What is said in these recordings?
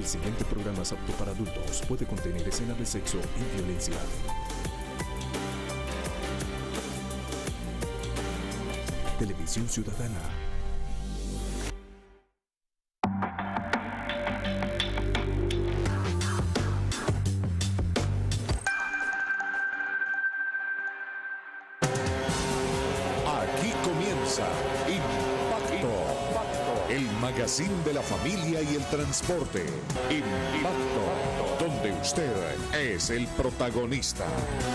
El siguiente programa es apto para adultos. Puede contener escenas de sexo y violencia. Televisión Ciudadana. Aquí comienza Impacto, el magazine de la familia y el transporte. Impacto, donde usted es el protagonista.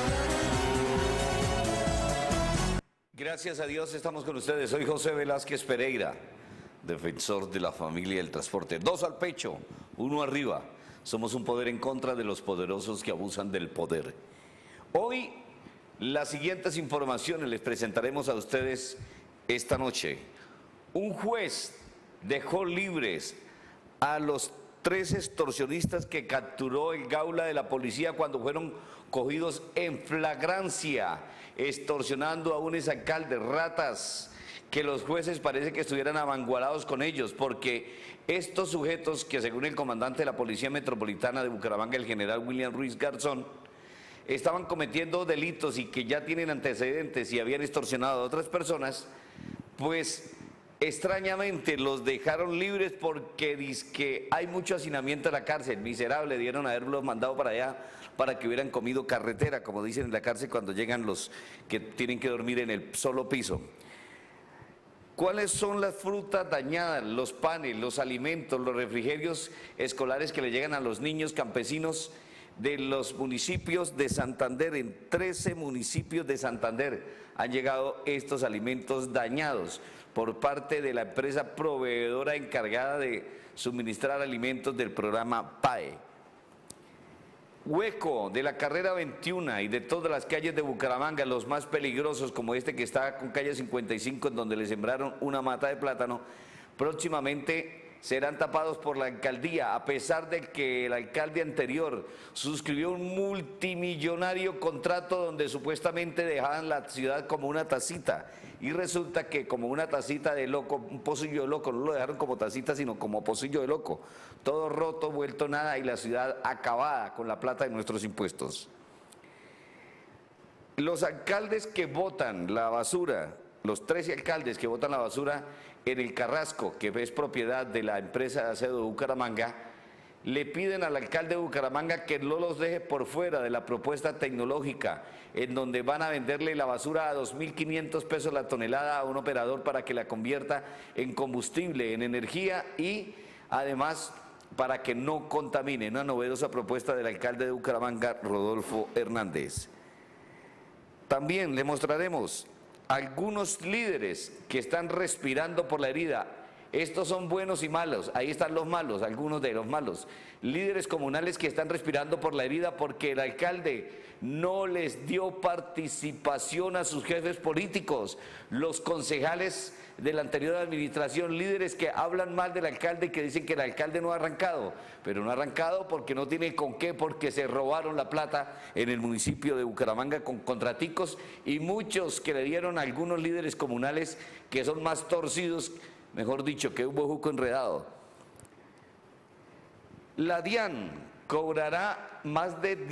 Gracias a Dios estamos con ustedes. Soy José Velázquez Pereira, defensor de la familia y el transporte. 2 al pecho, 1 arriba. Somos un poder en contra de los poderosos que abusan del poder. Hoy, las siguientes informaciones les presentaremos a ustedes esta noche. Un juez dejó libres a los 3 extorsionistas que capturó el Gaula de la policía cuando fueron cogidos en flagrancia, extorsionando a un exalcalde, ratas, que los jueces parece que estuvieran avanguardados con ellos, porque estos sujetos que según el comandante de la Policía Metropolitana de Bucaramanga, el general William Ruiz Garzón, estaban cometiendo delitos y que ya tienen antecedentes y habían extorsionado a otras personas, pues extrañamente los dejaron libres porque dizque hay mucho hacinamiento en la cárcel. Miserable, dieron haberlos mandado para allá para que hubieran comido carretera, como dicen en la cárcel cuando llegan los que tienen que dormir en el solo piso. ¿Cuáles son las frutas dañadas, los panes, los alimentos, los refrigerios escolares que le llegan a los niños campesinos de los municipios de Santander? En 13 municipios de Santander han llegado estos alimentos dañados por parte de la empresa proveedora encargada de suministrar alimentos del programa PAE. Hueco de la carrera 21 y de todas las calles de Bucaramanga, los más peligrosos como este que está con calle 55 en donde le sembraron una mata de plátano, próximamente serán tapados por la alcaldía, a pesar de que el alcalde anterior suscribió un multimillonario contrato donde supuestamente dejaban la ciudad como una tacita, y resulta que como una tacita de loco, un pocillo de loco, no lo dejaron como tacita sino como pocillo de loco, todo roto, vuelto nada, y la ciudad acabada con la plata de nuestros impuestos. Los alcaldes que botan la basura, los 13 alcaldes que botan la basura en el Carrasco, que es propiedad de la empresa de aseo de Bucaramanga, le piden al alcalde de Bucaramanga que no los deje por fuera de la propuesta tecnológica, en donde van a venderle la basura a 2.500 pesos la tonelada a un operador para que la convierta en combustible, en energía y además para que no contamine. Una novedosa propuesta del alcalde de Bucaramanga, Rodolfo Hernández. También le mostraremos algunos líderes que están respirando por la herida. Estos son buenos y malos, ahí están los malos, algunos de los malos. Líderes comunales que están respirando por la herida porque el alcalde no les dio participación a sus jefes políticos. Los concejales de la anterior administración, líderes que hablan mal del alcalde y que dicen que el alcalde no ha arrancado, pero no ha arrancado porque no tiene con qué, porque se robaron la plata en el municipio de Bucaramanga con contraticos y muchos que le dieron a algunos líderes comunales que son más torcidos, mejor dicho, que un bojuco enredado. La DIAN cobrará más de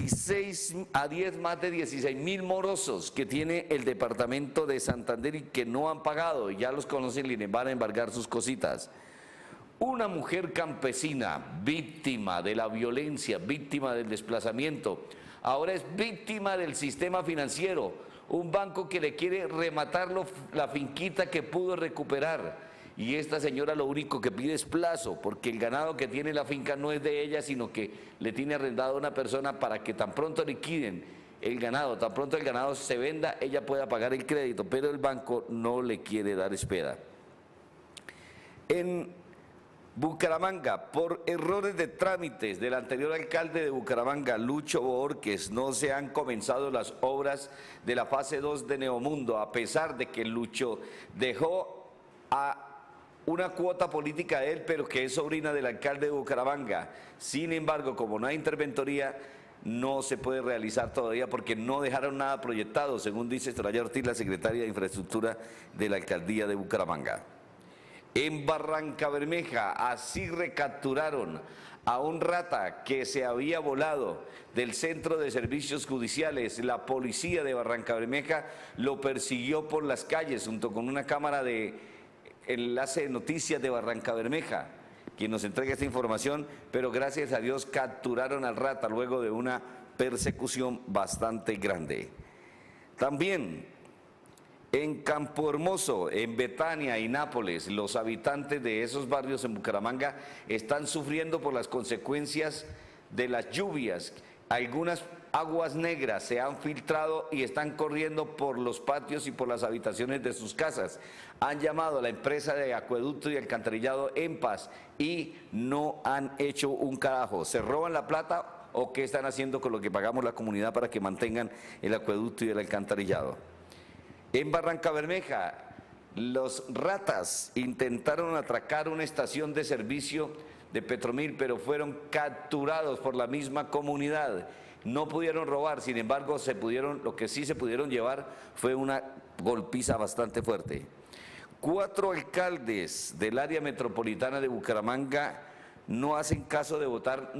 16.000 morosos que tiene el departamento de Santander y que no han pagado, y ya los conocen y les van a embargar sus cositas. Una mujer campesina, víctima de la violencia, víctima del desplazamiento, ahora es víctima del sistema financiero, un banco que le quiere rematar la finquita que pudo recuperar. Y esta señora lo único que pide es plazo, porque el ganado que tiene la finca no es de ella, sino que le tiene arrendado a una persona para que tan pronto liquiden el ganado, tan pronto el ganado se venda, ella pueda pagar el crédito, pero el banco no le quiere dar espera. En Bucaramanga, por errores de trámites del anterior alcalde de Bucaramanga, Lucho Borges, no se han comenzado las obras de la fase 2 de Neomundo, a pesar de que Lucho dejó a una cuota política de él, pero que es sobrina del alcalde de Bucaramanga. Sin embargo, como no hay interventoría, no se puede realizar todavía porque no dejaron nada proyectado, según dice Soraya Ortiz, la secretaria de Infraestructura de la alcaldía de Bucaramanga. En Barrancabermeja, así recapturaron a un rata que se había volado del Centro de Servicios Judiciales. La policía de Barrancabermeja lo persiguió por las calles junto con una cámara de enlace de noticias de Barrancabermeja, quien nos entrega esta información, pero gracias a Dios capturaron al rata luego de una persecución bastante grande. También en Campo Hermoso, en Betania y Nápoles, los habitantes de esos barrios en Bucaramanga están sufriendo por las consecuencias de las lluvias. Algunas aguas negras se han filtrado y están corriendo por los patios y por las habitaciones de sus casas. Han llamado a la empresa de acueducto y alcantarillado EMPAS y no han hecho un carajo. ¿Se roban la plata o qué están haciendo con lo que pagamos la comunidad para que mantengan el acueducto y el alcantarillado? En Barrancabermeja, los ratas intentaron atracar una estación de servicio de Petromil, pero fueron capturados por la misma comunidad. No pudieron robar, sin embargo, lo que sí se pudieron llevar fue una golpiza bastante fuerte. 4 alcaldes del área metropolitana de Bucaramanga no hacen caso de botar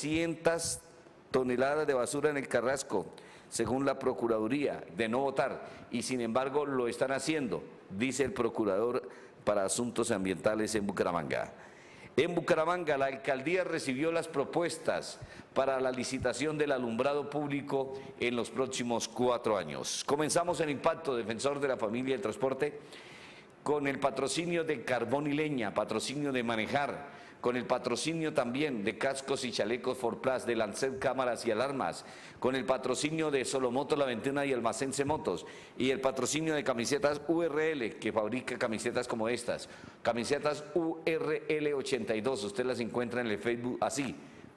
900 toneladas de basura en el Carrasco, según la Procuraduría, de no votar, y sin embargo lo están haciendo, dice el Procurador para Asuntos Ambientales en Bucaramanga. En Bucaramanga, la alcaldía recibió las propuestas para la licitación del alumbrado público en los próximos 4 años. Comenzamos el Impacto, defensor de la familia y el transporte, con el patrocinio de Carbón y Leña, patrocinio de Manejar, con el patrocinio también de cascos y chalecos Forplas, de Lancet Cámaras y Alarmas, con el patrocinio de Solomoto La Ventana y Almacense Motos, y el patrocinio de camisetas URL, que fabrica camisetas como estas, camisetas URL 82, usted las encuentra en el Facebook así,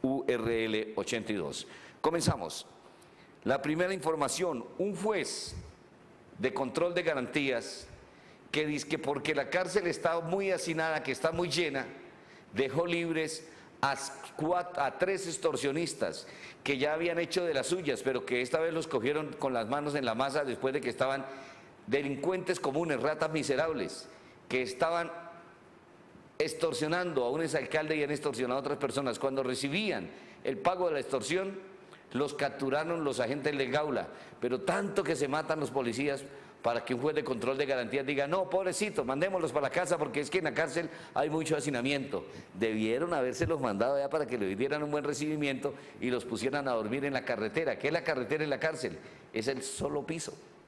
URL 82. Comenzamos. La primera información, un juez de control de garantías que dice que porque la cárcel está muy hacinada, que está muy llena, dejó libres a 3 extorsionistas que ya habían hecho de las suyas, pero que esta vez los cogieron con las manos en la masa después de que estaban delincuentes comunes, ratas miserables, que estaban extorsionando a un exalcalde y han extorsionado a otras personas. Cuando recibían el pago de la extorsión, los capturaron los agentes del Gaula, pero tanto que se matan los policías para que un juez de control de garantías diga, no, pobrecito, mandémoslos para la casa porque es que en la cárcel hay mucho hacinamiento. Debieron habérselos mandado ya para que les dieran un buen recibimiento y los pusieran a dormir en la carretera. ¿Qué es la carretera en la cárcel? Es el solo piso.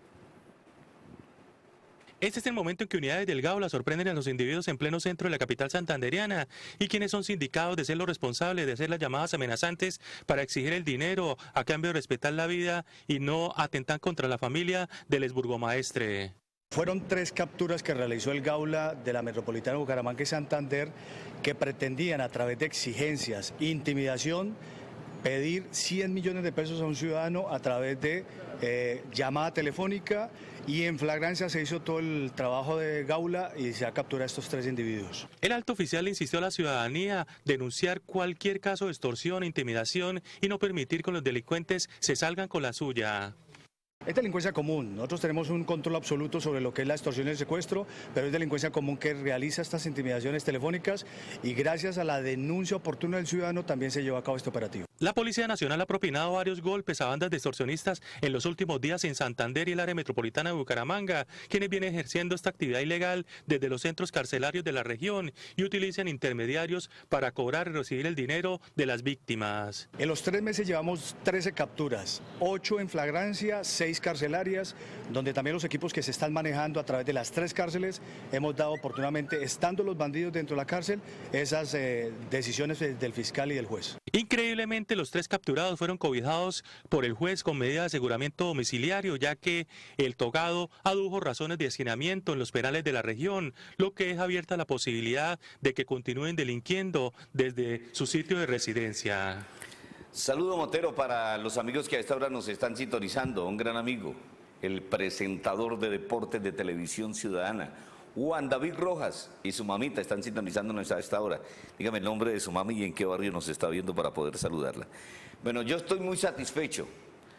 Este es el momento en que unidades del Gaula sorprenden a los individuos en pleno centro de la capital santanderiana y quienes son sindicados de ser los responsables de hacer las llamadas amenazantes para exigir el dinero a cambio de respetar la vida y no atentan contra la familia del exburgomaestre. Fueron 3 capturas que realizó el Gaula de la Metropolitana de Bucaramanga y Santander que pretendían a través de exigencias, intimidación, pedir 100 millones de pesos a un ciudadano a través de llamada telefónica, y en flagrancia se hizo todo el trabajo de Gaula y se ha capturado a estos 3 individuos. El alto oficial insistió a la ciudadanía denunciar cualquier caso de extorsión e intimidación y no permitir que los delincuentes se salgan con la suya. Es delincuencia común, nosotros tenemos un control absoluto sobre lo que es la extorsión y el secuestro, pero es delincuencia común que realiza estas intimidaciones telefónicas y gracias a la denuncia oportuna del ciudadano también se llevó a cabo este operativo. La Policía Nacional ha propinado varios golpes a bandas de extorsionistas en los últimos días en Santander y el área metropolitana de Bucaramanga, quienes vienen ejerciendo esta actividad ilegal desde los centros carcelarios de la región y utilizan intermediarios para cobrar y recibir el dinero de las víctimas. En los 3 meses llevamos 13 capturas, 8 en flagrancia, 6 carcelarias, donde también los equipos que se están manejando a través de las 3 cárceles hemos dado oportunamente, estando los bandidos dentro de la cárcel, esas decisiones del fiscal y del juez. Increíblemente, los 3 capturados fueron cobijados por el juez con medida de aseguramiento domiciliario, ya que el togado adujo razones de hacinamiento en los penales de la región, lo que deja abierta la posibilidad de que continúen delinquiendo desde su sitio de residencia. Saludo Motero para los amigos que a esta hora nos están sintonizando, un gran amigo, el presentador de deportes de Televisión Ciudadana, Juan David Rojas y su mamita están sintonizándonos a esta hora. Dígame el nombre de su mami y en qué barrio nos está viendo para poder saludarla. Bueno, yo estoy muy satisfecho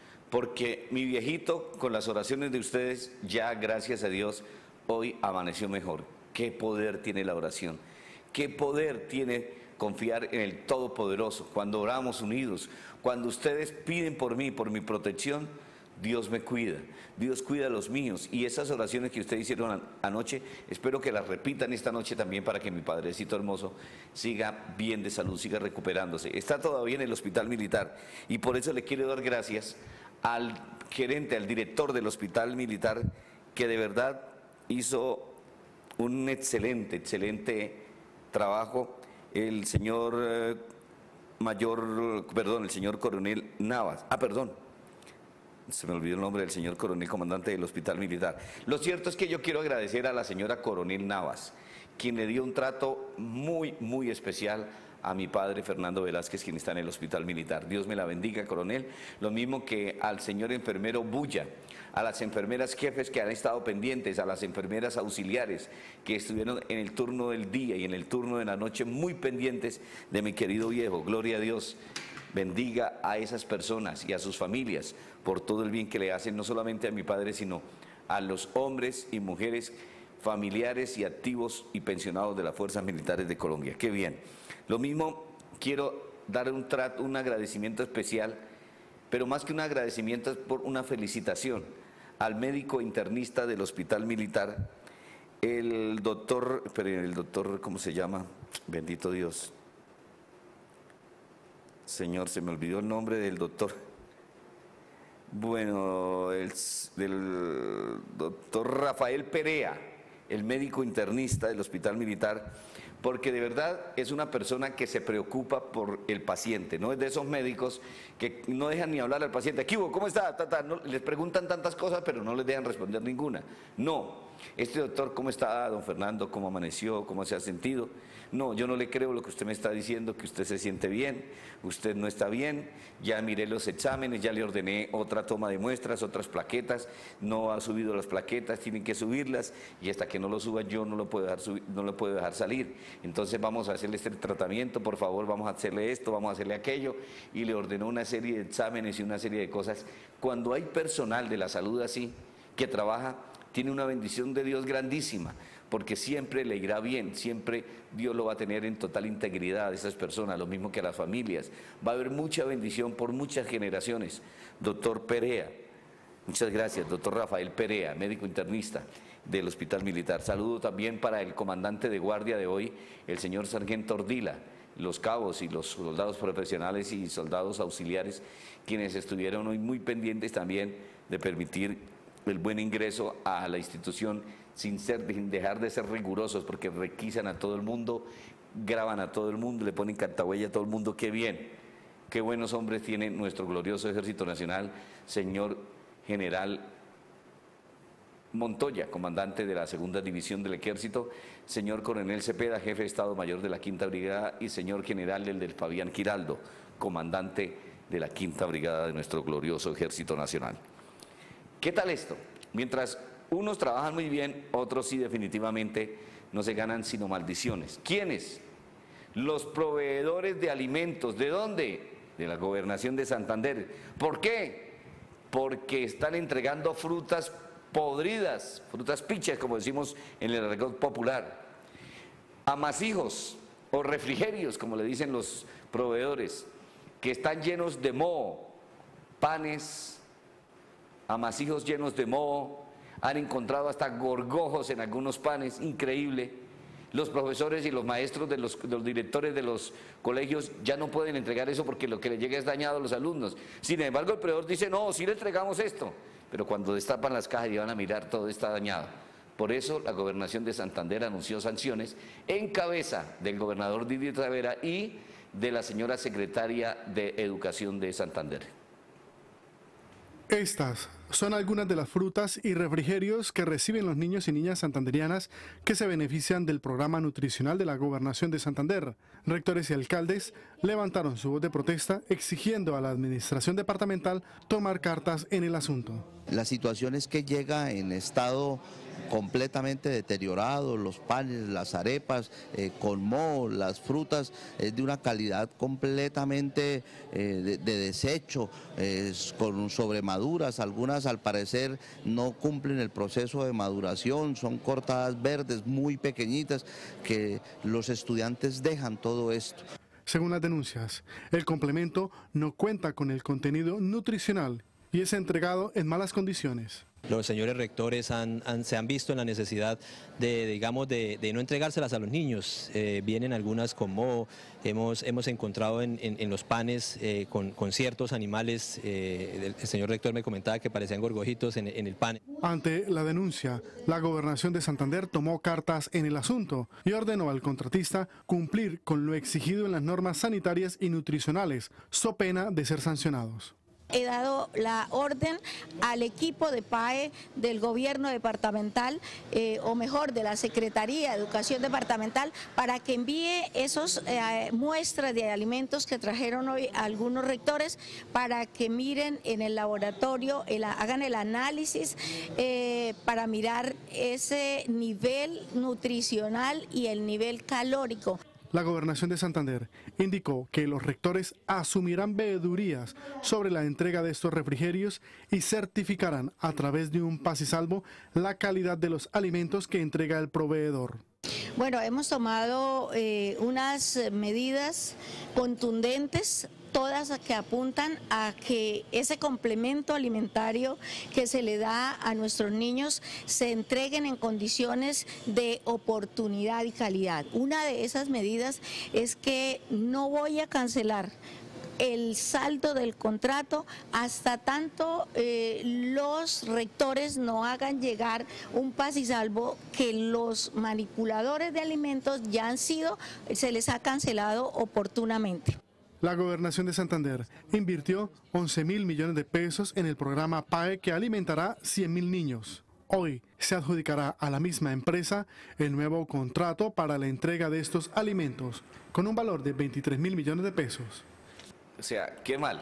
porque mi viejito, con las oraciones de ustedes, ya gracias a Dios, hoy amaneció mejor. qué poder tiene la oración, qué poder tiene confiar en el Todopoderoso. Cuando oramos unidos, cuando ustedes piden por mí, por mi protección, Dios me cuida, Dios cuida a los míos. Y esas oraciones que ustedes hicieron anoche, espero que las repitan esta noche también para que mi padrecito hermoso siga bien de salud, siga recuperándose. Está todavía en el hospital militar y por eso le quiero dar gracias al gerente, al director del hospital militar, que de verdad hizo un excelente trabajo, el señor el señor coronel Navas. Se me olvidó el nombre del señor coronel comandante del hospital militar. Lo cierto es que yo quiero agradecer a la señora coronel Navas, quien le dio un trato muy especial a mi padre Fernando Velázquez, quien está en el hospital militar. Dios me la bendiga, coronel. Lo mismo que al señor enfermero Bulla, a las enfermeras jefes que han estado pendientes, a las enfermeras auxiliares que estuvieron en el turno del día y en el turno de la noche muy pendientes de mi querido viejo. Gloria a Dios. Bendiga a esas personas y a sus familias por todo el bien que le hacen, no solamente a mi padre, sino a los hombres y mujeres familiares y activos y pensionados de las Fuerzas Militares de Colombia. ¡Qué bien! Lo mismo quiero dar un agradecimiento especial, pero más que un agradecimiento es por una felicitación al médico internista del Hospital Militar, el doctor, ¿cómo se llama? Bendito Dios. Señor, se me olvidó el nombre del doctor. Bueno, del doctor Rafael Perea, el médico internista del Hospital Militar, porque de verdad es una persona que se preocupa por el paciente, no es de esos médicos que no dejan ni hablar al paciente. ¿Qué hubo? ¿Cómo está? No, les preguntan tantas cosas, pero no les dejan responder ninguna. No, este doctor, ¿cómo está, don Fernando? ¿Cómo amaneció? ¿Cómo se ha sentido? No, yo no le creo lo que usted me está diciendo, que usted se siente bien, usted no está bien, ya miré los exámenes, ya le ordené otra toma de muestras, otras plaquetas, no ha subido las plaquetas, tienen que subirlas y hasta que no lo suba yo no lo puedo dejar salir. Entonces vamos a hacerle este tratamiento, por favor, vamos a hacerle esto, vamos a hacerle aquello, y le ordenó una serie de exámenes y una serie de cosas. Cuando hay personal de la salud así, que trabaja, tiene una bendición de Dios grandísima, porque siempre le irá bien, siempre Dios lo va a tener en total integridad a esas personas, lo mismo que a las familias. Va a haber mucha bendición por muchas generaciones. Doctor Perea, muchas gracias, doctor Rafael Perea, médico internista del Hospital Militar. Saludo también para el comandante de guardia de hoy, el señor sargento Ordila, los cabos y los soldados profesionales y soldados auxiliares, quienes estuvieron hoy muy pendientes también de permitir el buen ingreso a la institución sin dejar de ser rigurosos, porque requisan a todo el mundo, graban a todo el mundo, le ponen cartahuella a todo el mundo. ¡Qué bien! ¡Qué buenos hombres tiene nuestro glorioso Ejército Nacional! Señor General Montoya, comandante de la Segunda División del Ejército, señor Coronel Cepeda, jefe de Estado Mayor de la Quinta Brigada, y señor General del Fabián Giraldo, comandante de la Quinta Brigada de nuestro glorioso Ejército Nacional. ¿Qué tal esto? Mientras unos trabajan muy bien, otros sí definitivamente no se ganan sino maldiciones. ¿Quiénes? Los proveedores de alimentos. ¿De dónde? De la Gobernación de Santander. ¿Por qué? Porque están entregando frutas podridas, frutas pichas, como decimos en el argot popular, amasijos o refrigerios, como le dicen los proveedores, que están llenos de moho, panes, amasijos llenos de moho. Han encontrado hasta gorgojos en algunos panes, increíble. Los profesores y los maestros de los directores de los colegios ya no pueden entregar eso porque lo que les llega es dañado a los alumnos. Sin embargo, el proveedor dice, no, sí le entregamos esto, pero cuando destapan las cajas y van a mirar, todo está dañado. Por eso la Gobernación de Santander anunció sanciones en cabeza del gobernador Didier Tavera y de la señora secretaria de Educación de Santander. Estas son algunas de las frutas y refrigerios que reciben los niños y niñas santanderianas que se benefician del programa nutricional de la Gobernación de Santander. Rectores y alcaldes levantaron su voz de protesta exigiendo a la administración departamental tomar cartas en el asunto. La situación es que llega en estado completamente deteriorados, los panes, las arepas, con moho, las frutas, es de una calidad completamente de desecho, con sobremaduras, algunas al parecer no cumplen el proceso de maduración, son cortadas verdes muy pequeñitas que los estudiantes dejan todo esto. Según las denuncias, el complemento no cuenta con el contenido nutricional y es entregado en malas condiciones. Los señores rectores se han visto en la necesidad de no entregárselas a los niños. Vienen algunas con moho, hemos encontrado en los panes con ciertos animales, el señor rector me comentaba que parecían gorgojitos en el pan. Ante la denuncia, la Gobernación de Santander tomó cartas en el asunto y ordenó al contratista cumplir con lo exigido en las normas sanitarias y nutricionales, so pena de ser sancionados. He dado la orden al equipo de PAE del gobierno departamental, o mejor, de la Secretaría de Educación Departamental, para que envíe esos muestras de alimentos que trajeron hoy algunos rectores, para que miren en el laboratorio, hagan el análisis para mirar ese nivel nutricional y el nivel calórico. La Gobernación de Santander indicó que los rectores asumirán veedurías sobre la entrega de estos refrigerios y certificarán a través de un paz y salvo la calidad de los alimentos que entrega el proveedor. Bueno, hemos tomado unas medidas contundentes, todas que apuntan a que ese complemento alimentario que se le da a nuestros niños se entreguen en condiciones de oportunidad y calidad. Una de esas medidas es que no voy a cancelar el saldo del contrato hasta tanto los rectores no hagan llegar un paz y salvo que los manipuladores de alimentos se les ha cancelado oportunamente. La Gobernación de Santander invirtió 11.000 millones de pesos en el programa PAE que alimentará 100.000 niños. Hoy se adjudicará a la misma empresa el nuevo contrato para la entrega de estos alimentos, con un valor de 23.000 millones de pesos. O sea, qué mal.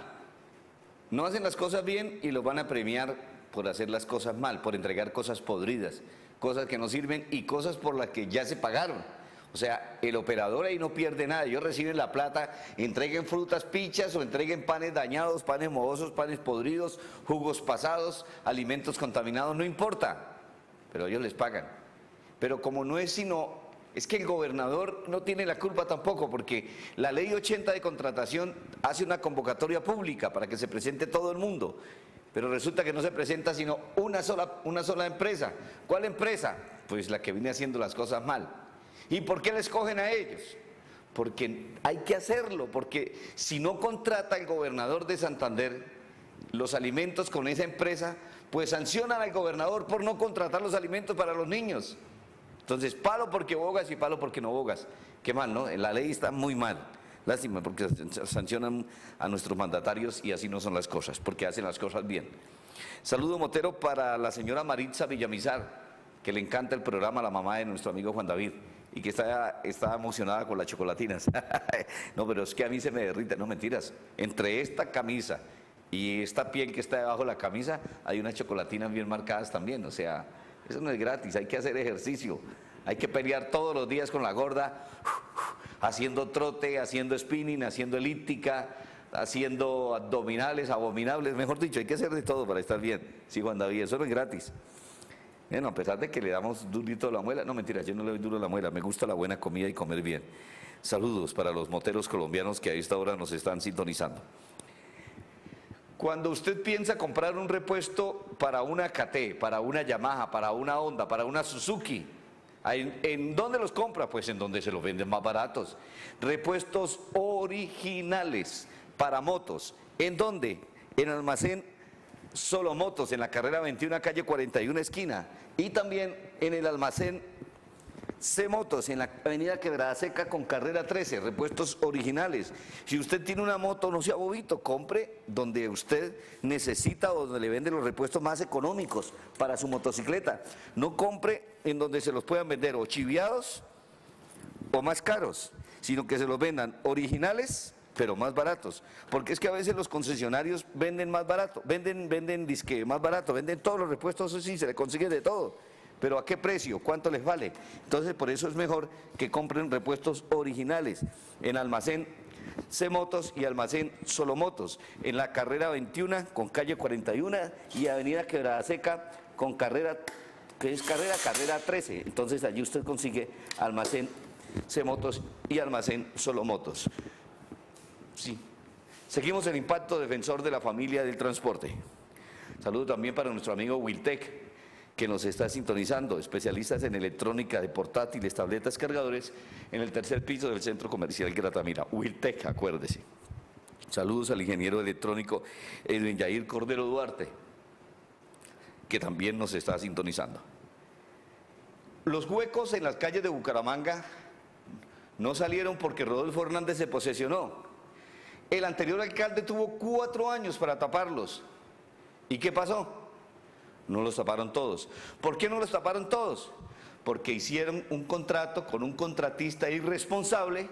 No hacen las cosas bien y los van a premiar por hacer las cosas mal, por entregar cosas podridas, cosas que no sirven y cosas por las que ya se pagaron. O sea, el operador ahí no pierde nada. Ellos reciben la plata, entreguen frutas pichas o entreguen panes dañados, panes mohosos, panes podridos, jugos pasados, alimentos contaminados, no importa. Pero ellos les pagan. Pero como no es sino... Es que el gobernador no tiene la culpa tampoco, porque la ley 80 de contratación hace una convocatoria pública para que se presente todo el mundo. Pero resulta que no se presenta sino una sola empresa. ¿Cuál empresa? Pues la que viene haciendo las cosas mal. ¿Y por qué le escogen a ellos? Porque hay que hacerlo, porque si no contrata el gobernador de Santander los alimentos con esa empresa, pues sancionan al gobernador por no contratar los alimentos para los niños. Entonces, palo porque bogas y palo porque no bogas. Qué mal, ¿no? La ley está muy mal. Lástima, porque sancionan a nuestros mandatarios y así no son las cosas, porque hacen las cosas bien. Saludo motero para la señora Maritza Villamizar, que le encanta el programa, la mamá de nuestro amigo Juan David, y que está emocionada con las chocolatinas. No, pero es que a mí se me derrite, no mentiras. Entre esta camisa y esta piel que está debajo de la camisa, hay unas chocolatinas bien marcadas también, o sea... Eso no es gratis, hay que hacer ejercicio, hay que pelear todos los días con la gorda, haciendo trote, haciendo spinning, haciendo elíptica, haciendo abdominales, abominables, mejor dicho, hay que hacer de todo para estar bien. Sí, Juan David, eso no es gratis. Bueno, a pesar de que le damos durito a la muela, no mentira, yo no le doy duro a la muela, me gusta la buena comida y comer bien. Saludos para los moteros colombianos que a esta hora nos están sintonizando. Cuando usted piensa comprar un repuesto para una KT, para una Yamaha, para una Honda, para una Suzuki, ¿en dónde los compra? Pues en donde se los venden más baratos. Repuestos originales para motos. ¿En dónde? En Almacén Solo Motos, en la carrera 21, calle 41, esquina. Y también en el Almacén C-Motos, en la avenida Quebrada Seca con carrera 13, repuestos originales. Si usted tiene una moto, no sea bobito, compre donde usted necesita o donde le venden los repuestos más económicos para su motocicleta. No compre en donde se los puedan vender o chiviados o más caros, sino que se los vendan originales, pero más baratos. Porque es que a veces los concesionarios venden más barato, venden disque más barato, venden todos los repuestos, eso sí, se le consigue de todo. ¿Pero a qué precio? ¿Cuánto les vale? Entonces, por eso es mejor que compren repuestos originales en almacén C-Motos y almacén Solomotos, en la carrera 21 con calle 41 y avenida Quebrada Seca con carrera, que es carrera 13. Entonces, allí usted consigue almacén C-Motos y almacén Solomotos. Sí. Seguimos el Impacto, defensor de la familia del transporte. Saludo también para nuestro amigo Wiltec, que nos está sintonizando, especialistas en electrónica de portátiles, tabletas, cargadores, en el tercer piso del Centro Comercial Gratamira. Wiltec, acuérdese. Saludos al ingeniero electrónico Edwin Yair Cordero Duarte, que también nos está sintonizando. Los huecos en las calles de Bucaramanga no salieron porque Rodolfo Hernández se posesionó. El anterior alcalde tuvo 4 años para taparlos. ¿Y qué pasó? No los taparon todos. ¿Por qué no los taparon todos? Porque hicieron un contrato con un contratista irresponsable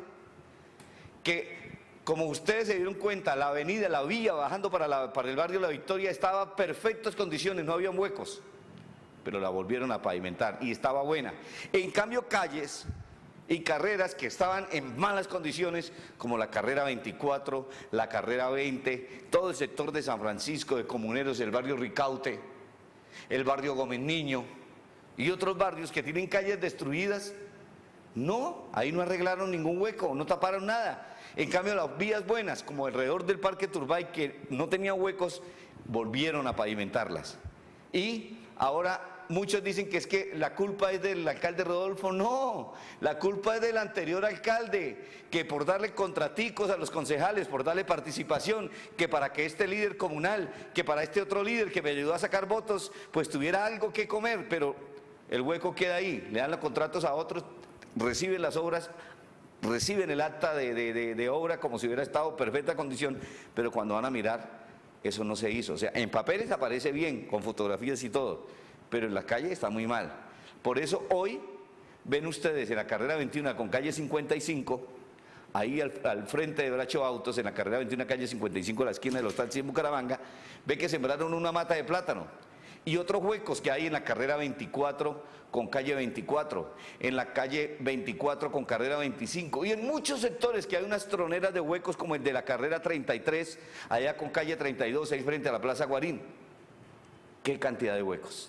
que, como ustedes se dieron cuenta, la avenida, la vía bajando para el barrio La Victoria estaba en perfectas condiciones, no había huecos, pero la volvieron a pavimentar y estaba buena. En cambio, calles y carreras que estaban en malas condiciones, como la carrera 24, la carrera 20, todo el sector de San Francisco, de Comuneros, el barrio Ricaute, el barrio Gómez Niño y otros barrios que tienen calles destruidas, no, ahí no arreglaron ningún hueco, no taparon nada. En cambio, las vías buenas, como alrededor del Parque Turbay, que no tenían huecos, volvieron a pavimentarlas. Y ahora muchos dicen que es que la culpa es del alcalde Rodolfo. No, la culpa es del anterior alcalde, que por darle contraticos a los concejales, por darle participación, que para que este líder comunal, que para este otro líder que me ayudó a sacar votos, pues tuviera algo que comer, pero el hueco queda ahí, le dan los contratos a otros, reciben las obras, reciben el acta de obra como si hubiera estado en perfecta condición, pero cuando van a mirar, eso no se hizo. O sea, en papeles aparece bien, con fotografías y todo, pero en la calle está muy mal. Por eso hoy ven ustedes en la carrera 21 con calle 55, ahí al frente de Bracho Autos, en la carrera 21 calle 55, a la esquina de los taxis en Bucaramanga, ve que sembraron una mata de plátano. Y otros huecos que hay en la carrera 24 con calle 24, en la calle 24 con carrera 25, y en muchos sectores que hay unas troneras de huecos como el de la carrera 33, allá con calle 32, ahí frente a la Plaza Guarín. ¿Qué cantidad de huecos?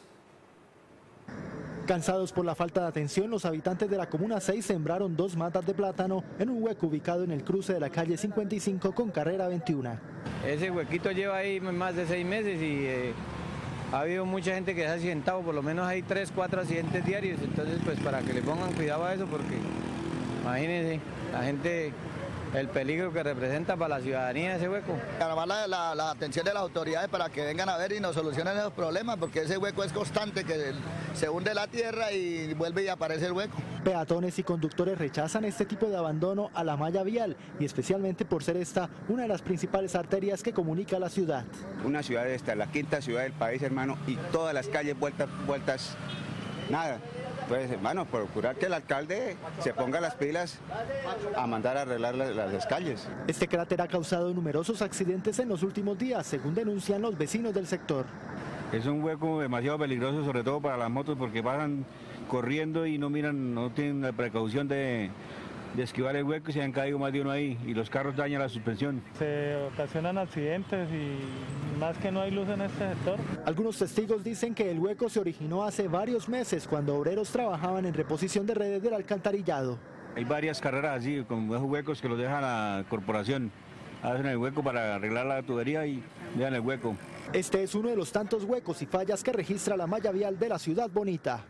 Cansados por la falta de atención, los habitantes de la Comuna 6 sembraron 2 matas de plátano en un hueco ubicado en el cruce de la calle 55 con carrera 21. Ese huequito lleva ahí más de 6 meses y ha habido mucha gente que se ha accidentado, por lo menos hay 3, 4 accidentes diarios, entonces pues para que le pongan cuidado a eso, porque imagínense, la gente, el peligro que representa para la ciudadanía ese hueco. Llamar la atención de las autoridades para que vengan a ver y nos solucionen esos problemas, porque ese hueco es constante, que se hunde la tierra y vuelve y aparece el hueco. Peatones y conductores rechazan este tipo de abandono a la malla vial, y especialmente por ser esta una de las principales arterias que comunica la ciudad. Una ciudad esta, la quinta ciudad del país, hermano, y todas las calles vueltas, nada. Pues, hermano, procurar que el alcalde se ponga las pilas a mandar a arreglar las calles. Este cráter ha causado numerosos accidentes en los últimos días, según denuncian los vecinos del sector. Es un hueco demasiado peligroso, sobre todo para las motos, porque pasan corriendo y no miran, no tienen la precaución de esquivar el hueco y se han caído más de uno ahí, y los carros dañan la suspensión. Se ocasionan accidentes y más que no hay luz en este sector. Algunos testigos dicen que el hueco se originó hace varios meses cuando obreros trabajaban en reposición de redes del alcantarillado. Hay varias carreras así, con esos huecos que los deja la corporación. Hacen el hueco para arreglar la tubería y dejan el hueco. Este es uno de los tantos huecos y fallas que registra la malla vial de la ciudad bonita.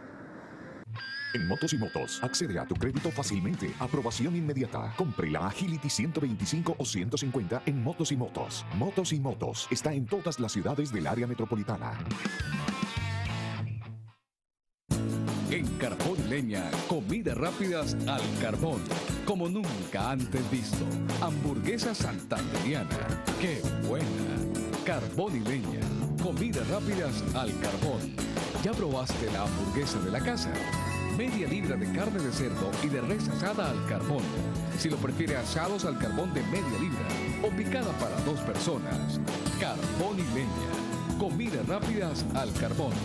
En Motos y Motos, accede a tu crédito fácilmente. Aprobación inmediata. Compre la Agility 125 o 150 en Motos y Motos. Motos y Motos está en todas las ciudades del área metropolitana. En Carbón y Leña, comidas rápidas al carbón, como nunca antes visto. Hamburguesa santanderiana, ¡qué buena! Carbón y Leña, comidas rápidas al carbón. ¿Ya probaste la hamburguesa de la casa? Media libra de carne de cerdo y de res asada al carbón. Si lo prefiere, asados al carbón de media libra o picada para 2 personas. Carbón y Leña, comidas rápidas al carbón.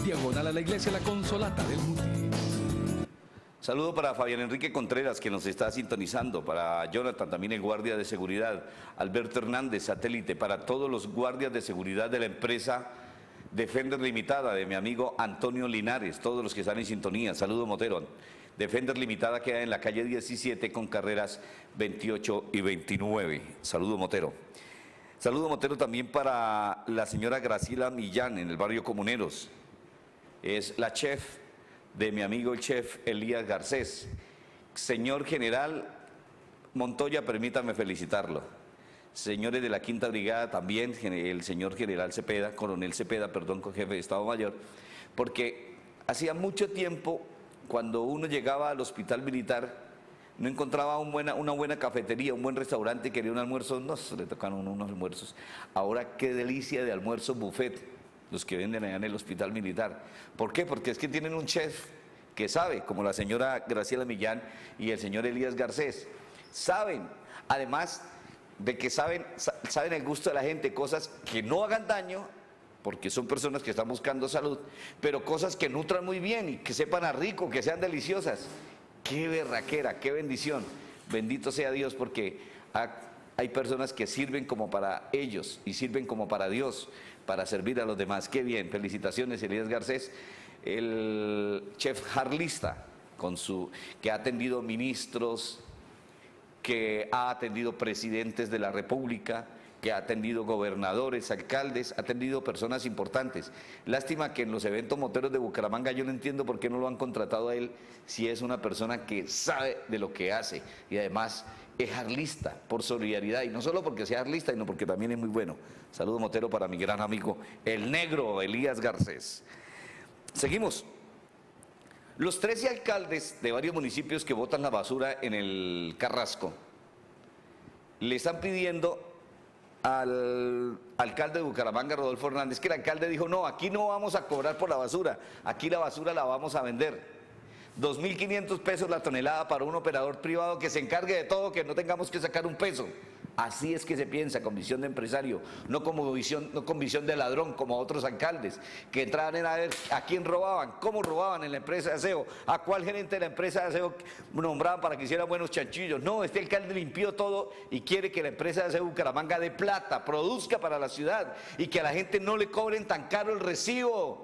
diagonal a la iglesia La Consolata del Mutis. Saludo para Fabián Enrique Contreras, que nos está sintonizando, para Jonathan, también el guardia de seguridad, Alberto Hernández, satélite, para todos los guardias de seguridad de la empresa Defender Limitada, de mi amigo Antonio Linares, todos los que están en sintonía. Saludo, Motero. Defender Limitada queda en la calle 17 con carreras 28 y 29. Saludo, Motero. Saludo, Motero, también para la señora Graciela Millán, en el barrio Comuneros. Es la chef de mi amigo el chef Elías Garcés. Señor general Montoya, permítame felicitarlo. Señores de la Quinta Brigada también, el señor general Cepeda, coronel Cepeda, perdón, jefe de Estado Mayor, porque hacía mucho tiempo, cuando uno llegaba al hospital militar, no encontraba una buena cafetería, un buen restaurante, quería un almuerzo, no se le tocaron unos almuerzos. Ahora qué delicia de almuerzo buffet los que venden allá en el hospital militar. ¿Por qué? Porque es que tienen un chef que sabe, como la señora Graciela Millán y el señor Elías Garcés. Saben, además de que saben el gusto de la gente, cosas que no hagan daño, porque son personas que están buscando salud, pero cosas que nutran muy bien y que sepan a rico, que sean deliciosas. ¡Qué berraquera, qué bendición! Bendito sea Dios, porque hay personas que sirven como para ellos y sirven como para Dios, para servir a los demás. ¡Qué bien! Felicitaciones, Elías Garcés, el chef jarlista, que ha atendido ministros, que ha atendido presidentes de la República, que ha atendido gobernadores, alcaldes, ha atendido personas importantes. Lástima que en los eventos moteros de Bucaramanga yo no entiendo por qué no lo han contratado a él, si es una persona que sabe de lo que hace y además es jarlista por solidaridad, y no solo porque sea jarlista, sino porque también es muy bueno. Saludo, Motero, para mi gran amigo el negro Elías Garcés. Seguimos. Los 13 alcaldes de varios municipios que botan la basura en el Carrasco le están pidiendo al alcalde de Bucaramanga, Rodolfo Hernández, que el alcalde dijo: no, aquí no vamos a cobrar por la basura, aquí la basura la vamos a vender. 2.500 pesos la tonelada para un operador privado que se encargue de todo, que no tengamos que sacar un peso. Así es que se piensa, con visión de empresario, no con visión de ladrón, como otros alcaldes, que entraban a ver a quién robaban, cómo robaban en la empresa de aseo, a cuál gerente de la empresa de aseo nombraban para que hicieran buenos chanchillos. No, este alcalde limpió todo y quiere que la empresa de aseo Bucaramanga dé plata, produzca para la ciudad y que a la gente no le cobren tan caro el recibo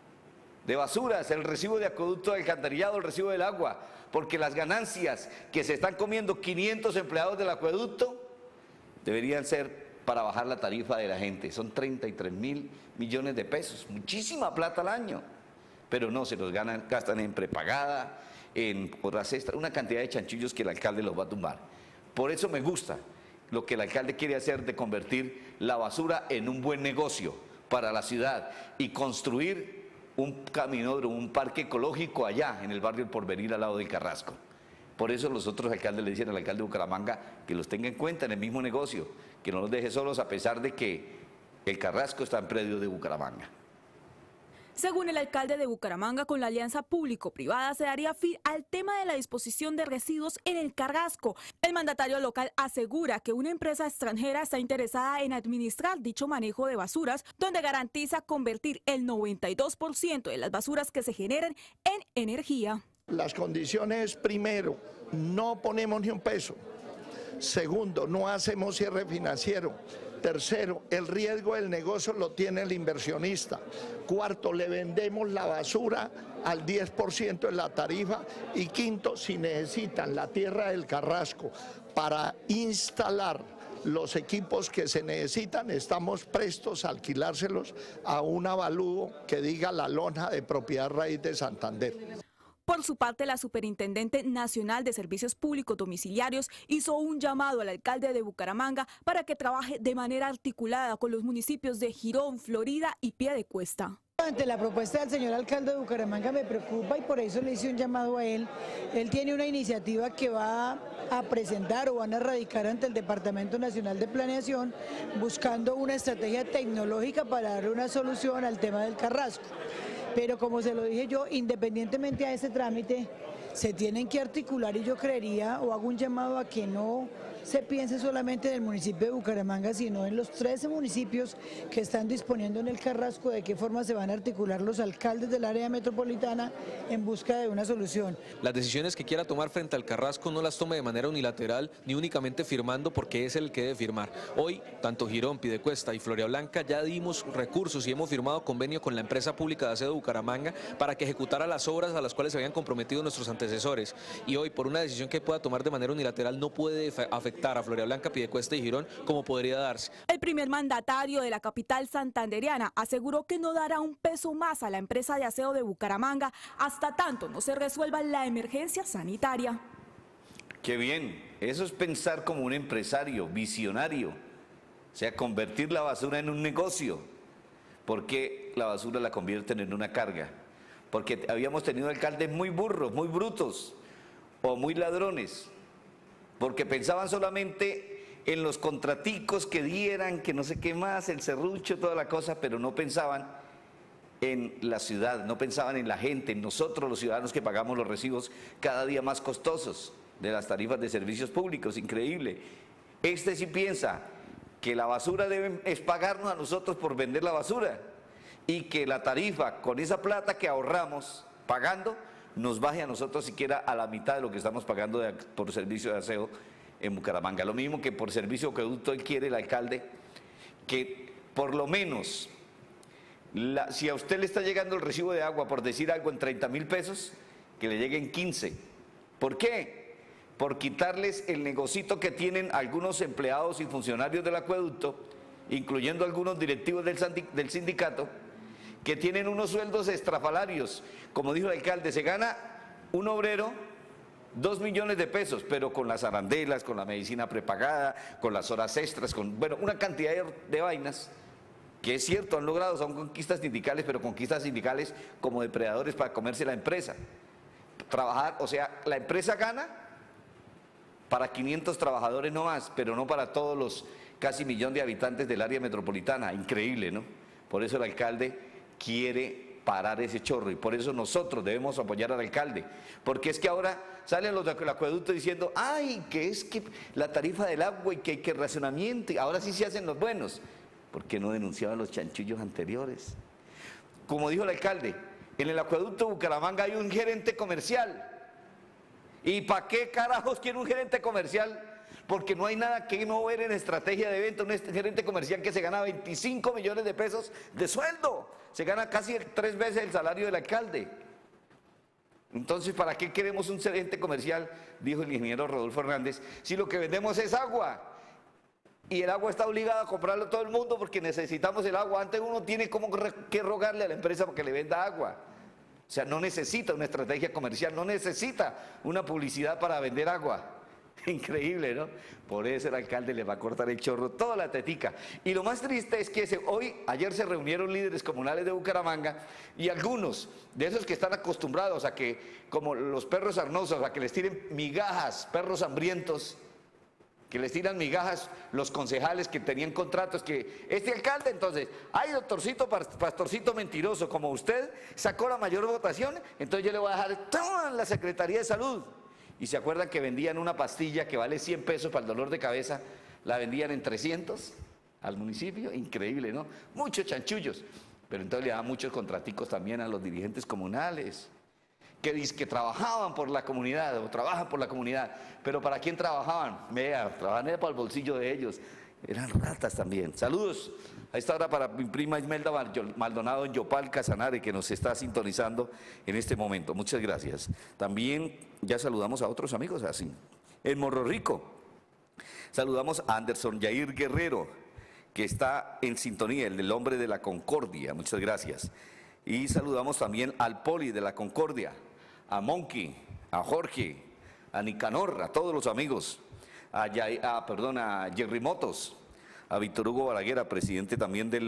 de basuras, el recibo de acueducto de alcantarillado, el recibo del agua, porque las ganancias que se están comiendo 500 empleados del acueducto deberían ser para bajar la tarifa de la gente. Son 33.000 millones de pesos, muchísima plata al año, pero no, se los gastan en prepagada, en horas extras, una cantidad de chanchillos que el alcalde los va a tumbar. Por eso me gusta lo que el alcalde quiere hacer de convertir la basura en un buen negocio para la ciudad y construir un caminódromo, un parque ecológico allá en el barrio El Porvenir, al lado del Carrasco. Por eso los otros alcaldes le dicen al alcalde de Bucaramanga que los tenga en cuenta en el mismo negocio, que no los deje solos, a pesar de que el Carrasco está en predio de Bucaramanga. Según el alcalde de Bucaramanga, con la alianza público-privada se daría fin al tema de la disposición de residuos en el Carrasco. El mandatario local asegura que una empresa extranjera está interesada en administrar dicho manejo de basuras, donde garantiza convertir el 92% de las basuras que se generen en energía. Las condiciones, primero, no ponemos ni un peso. Segundo, no hacemos cierre financiero. Tercero, el riesgo del negocio lo tiene el inversionista. Cuarto, le vendemos la basura al 10% de la tarifa. Y quinto, si necesitan la tierra del Carrasco para instalar los equipos que se necesitan, estamos prestos a alquilárselos a un avalúo que diga la lonja de propiedad raíz de Santander. Por su parte, la Superintendente Nacional de Servicios Públicos Domiciliarios hizo un llamado al alcalde de Bucaramanga para que trabaje de manera articulada con los municipios de Girón, Florida y Piedecuesta. Ante la propuesta del señor alcalde de Bucaramanga me preocupa y por eso le hice un llamado a él. Él tiene una iniciativa que va a presentar o van a radicar ante el Departamento Nacional de Planeación buscando una estrategia tecnológica para darle una solución al tema del Carrasco. Pero como se lo dije yo, independientemente a ese trámite, se tienen que articular y yo creería o hago un llamado a que no se piense solamente en el municipio de Bucaramanga, sino en los 13 municipios que están disponiendo en el Carrasco de qué forma se van a articular los alcaldes del área metropolitana en busca de una solución. Las decisiones que quiera tomar frente al Carrasco no las tome de manera unilateral ni únicamente firmando porque es el que debe firmar. Hoy, tanto Girón, Piedecuesta y Floridablanca ya dimos recursos y hemos firmado convenio con la empresa pública de aseo de Bucaramanga para que ejecutara las obras a las cuales se habían comprometido nuestros antecesores. Y hoy, por una decisión que pueda tomar de manera unilateral, no puede afectar a Floridablanca, Piedecuesta y Girón como podría darse. El primer mandatario de la capital santandereana aseguró que no dará un peso más a la empresa de aseo de Bucaramanga hasta tanto no se resuelva la emergencia sanitaria. Qué bien, eso es pensar como un empresario, visionario, o sea, convertir la basura en un negocio. ¿Por qué la basura la convierten en una carga? Porque habíamos tenido alcaldes muy burros, muy brutos o muy ladrones, porque pensaban solamente en los contraticos que dieran, que no sé qué más, el serrucho, toda la cosa, pero no pensaban en la ciudad, no pensaban en la gente, en nosotros los ciudadanos que pagamos los recibos cada día más costosos de las tarifas de servicios públicos. Increíble. Este sí piensa que la basura es pagarnos a nosotros por vender la basura y que la tarifa con esa plata que ahorramos pagando nos baje a nosotros siquiera a la mitad de lo que estamos pagando por servicio de aseo en Bucaramanga. Lo mismo que por servicio de acueducto él quiere, el alcalde, que por lo menos, si a usted le está llegando el recibo de agua, por decir algo, en 30.000 pesos, que le lleguen 15. ¿Por qué? Por quitarles el negocito que tienen algunos empleados y funcionarios del acueducto, incluyendo algunos directivos del sindicato, que tienen unos sueldos estrafalarios. Como dijo el alcalde, se gana un obrero 2 millones de pesos, pero con las arandelas, con la medicina prepagada, con las horas extras, con, bueno, una cantidad de vainas, que es cierto, han logrado, son conquistas sindicales, pero conquistas sindicales como depredadores para comerse la empresa. Trabajar, o sea, la empresa gana para 500 trabajadores no más, pero no para todos los casi 1 millón de habitantes del área metropolitana. Increíble, ¿no? Por eso el alcalde quiere parar ese chorro y por eso nosotros debemos apoyar al alcalde, porque es que ahora salen los del acueducto diciendo, ay, que es que la tarifa del agua y que hay que racionamiento, y ahora sí se hacen los buenos. ¿Por qué no denunciaban los chanchullos anteriores? Como dijo el alcalde, en el acueducto de Bucaramanga hay un gerente comercial. ¿Y para qué carajos quiere un gerente comercial? Porque no hay nada que mover en estrategia de venta. Un gerente comercial que se gana 25 millones de pesos de sueldo. Se gana casi 3 veces el salario del alcalde. Entonces, ¿para qué queremos un gerente comercial? Dijo el ingeniero Rodolfo Hernández, si lo que vendemos es agua. Y el agua está obligado a comprarlo todo el mundo porque necesitamos el agua. Antes uno tiene que rogarle a la empresa para que le venda agua. O sea, no necesita una estrategia comercial, no necesita una publicidad para vender agua. Increíble, ¿no? Por eso el alcalde le va a cortar el chorro toda la tetica. Y lo más triste es que ayer se reunieron líderes comunales de Bucaramanga y algunos de esos que están acostumbrados a que, como los perros sarnosos, a que les tiren migajas, perros hambrientos, que les tiran migajas los concejales que tenían contratos, que este alcalde entonces, ay doctorcito, pastorcito mentiroso, como usted sacó la mayor votación, entonces yo le voy a dejar toda la Secretaría de Salud. Y se acuerdan que vendían una pastilla que vale 100 pesos para el dolor de cabeza, la vendían en 300 al municipio, increíble, ¿no? Muchos chanchullos, pero entonces le daban muchos contraticos también a los dirigentes comunales, que trabajaban por la comunidad o trabajan por la comunidad, pero ¿para quién trabajaban? Vea, trabajaban para el bolsillo de ellos, eran ratas también. Saludos a esta hora para mi prima Ismelda Maldonado en Yopal, Casanare, que nos está sintonizando en este momento. Muchas gracias. También ya saludamos a otros amigos así. En Morro Rico, saludamos a Anderson Yair Guerrero, que está en sintonía, el del hombre de la Concordia. Muchas gracias. Y saludamos también al Poli de la Concordia, a Monkey, a Jorge, a Nicanor, a todos los amigos, a Jerry Motos, a Víctor Hugo Balaguer, presidente también de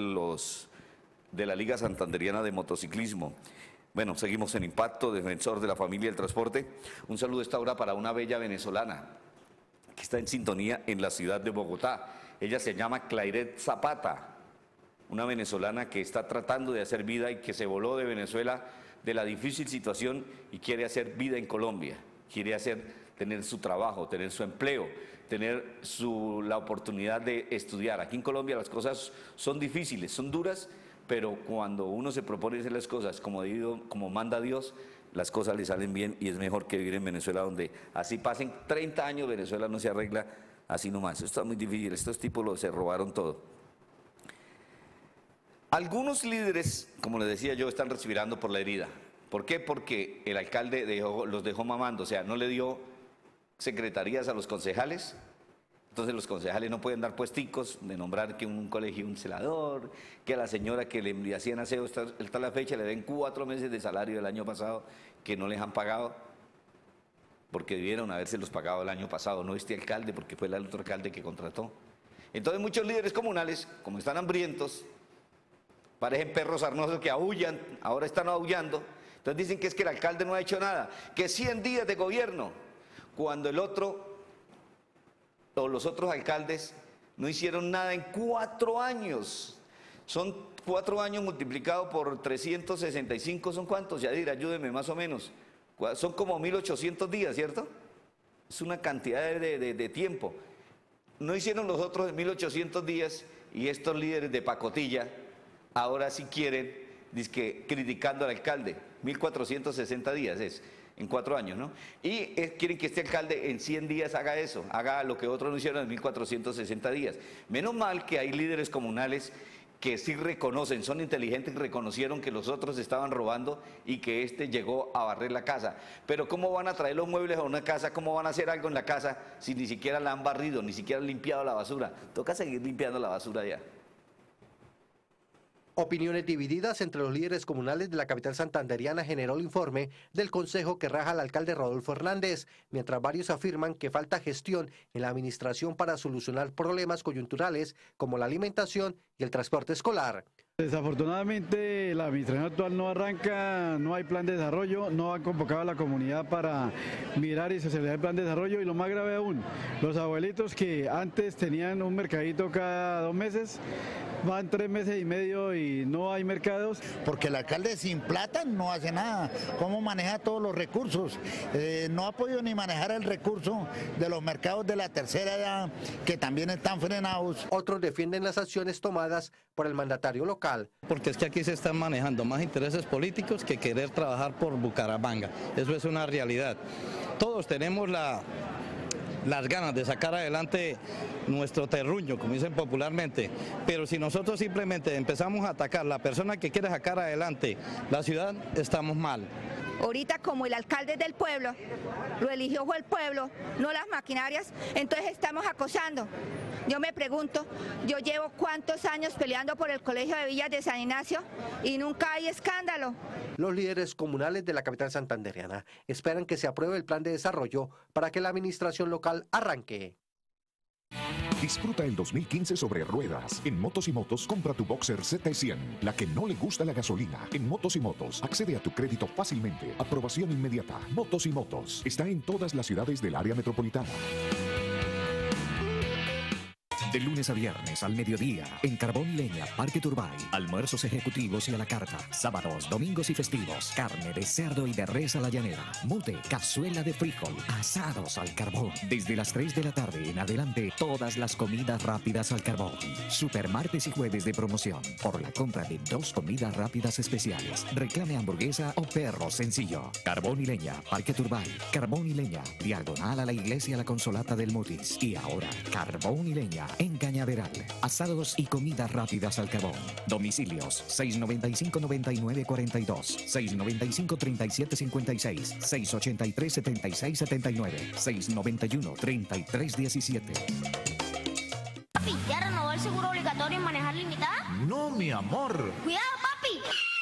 la Liga Santanderiana de Motociclismo. Bueno, seguimos en Impacto, defensor de la familia y el transporte. Un saludo a esta hora para una bella venezolana que está en sintonía en la ciudad de Bogotá. Ella se llama Clairet Zapata, una venezolana que está tratando de hacer vida y que se voló de Venezuela de la difícil situación y quiere hacer vida en Colombia, quiere hacer tener su trabajo, tener su empleo, tener la oportunidad de estudiar. Aquí en Colombia las cosas son difíciles, son duras, pero cuando uno se propone hacer las cosas como manda Dios, las cosas le salen bien y es mejor que vivir en Venezuela, donde así pasen 30 años, Venezuela no se arregla así nomás. Esto está muy difícil, estos tipos se robaron todo. Algunos líderes, como les decía yo, están respirando por la herida. ¿Por qué? Porque el alcalde los dejó mamando, o sea, no le dio secretarías a los concejales. Entonces los concejales no pueden dar puesticos de nombrar que un colegio un celador, que a la señora que le hacían aseo hasta la fecha le den 4 meses de salario del año pasado que no les han pagado, porque debieron habérselos pagado el año pasado, no este alcalde, porque fue el otro alcalde que contrató. Entonces muchos líderes comunales, como están hambrientos, parecen perros sarnosos que aullan, ahora están aullando, entonces dicen que es que el alcalde no ha hecho nada, que 100 días de gobierno, cuando el otro o los otros alcaldes no hicieron nada en 4 años. Son 4 años multiplicado por 365, ¿son cuántos? Yadir, ayúdeme más o menos. Son como 1800 días, ¿cierto? Es una cantidad de tiempo. No hicieron los otros de 1800 días y estos líderes de pacotilla ahora sí quieren, dizque, criticando al alcalde. 1460 días es. En 4 años, ¿no? Y quieren que este alcalde en 100 días haga eso, haga lo que otros no hicieron en 1460 días. Menos mal que hay líderes comunales que sí reconocen, son inteligentes y reconocieron que los otros estaban robando y que este llegó a barrer la casa. Pero ¿cómo van a traer los muebles a una casa? ¿Cómo van a hacer algo en la casa si ni siquiera la han barrido, ni siquiera han limpiado la basura? Toca seguir limpiando la basura ya. Opiniones divididas entre los líderes comunales de la capital santandereana generó el informe del consejo que raja al alcalde Rodolfo Hernández, mientras varios afirman que falta gestión en la administración para solucionar problemas coyunturales como la alimentación y el transporte escolar. Desafortunadamente la administración actual no arranca, no hay plan de desarrollo, no han convocado a la comunidad para mirar y socializar el plan de desarrollo y lo más grave aún, los abuelitos que antes tenían un mercadito cada 2 meses, van 3 meses y medio y no hay mercados. Porque el alcalde sin plata no hace nada, ¿cómo maneja todos los recursos? No ha podido ni manejar el recurso de los mercados de la tercera edad que también están frenados. Otros defienden las acciones tomadas por el mandatario local. Porque es que aquí se están manejando más intereses políticos que querer trabajar por Bucaramanga. Eso es una realidad. Todos tenemos las ganas de sacar adelante nuestro terruño, como dicen popularmente, pero si nosotros simplemente empezamos a atacar a la persona que quiere sacar adelante la ciudad, estamos mal. Ahorita como el alcalde del pueblo, lo eligió fue el pueblo, no las maquinarias, entonces estamos acosando. Yo me pregunto, yo llevo cuántos años peleando por el colegio de Villas de San Ignacio y nunca hay escándalo. Los líderes comunales de la capital santandereana esperan que se apruebe el plan de desarrollo para que la administración local arranque. Disfruta el 2015 sobre ruedas. En Motos y Motos, compra tu Boxer ZT100, la que no le gusta la gasolina. En Motos y Motos, accede a tu crédito fácilmente. Aprobación inmediata. Motos y Motos, está en todas las ciudades del área metropolitana. De lunes a viernes al mediodía, en Carbón y Leña, Parque Turbay. Almuerzos ejecutivos y a la carta. Sábados, domingos y festivos. Carne de cerdo y de res a la llanera. Mute, cazuela de frijol. Asados al carbón. Desde las 3 de la tarde en adelante, todas las comidas rápidas al carbón. Super martes y jueves de promoción. Por la compra de 2 comidas rápidas especiales. Reclame hamburguesa o perro sencillo. Carbón y Leña, Parque Turbay. Carbón y Leña, diagonal a la iglesia La Consolata del Mutis. Y ahora, Carbón y Leña en Cañaveral. Asados y comidas rápidas al carbón. Domicilios 695-9942, 695-3756, 683-7679, 691-3317. Papi, ¿ya renovó el seguro obligatorio en manejar limitada? No, mi amor. ¡Cuidado, papi!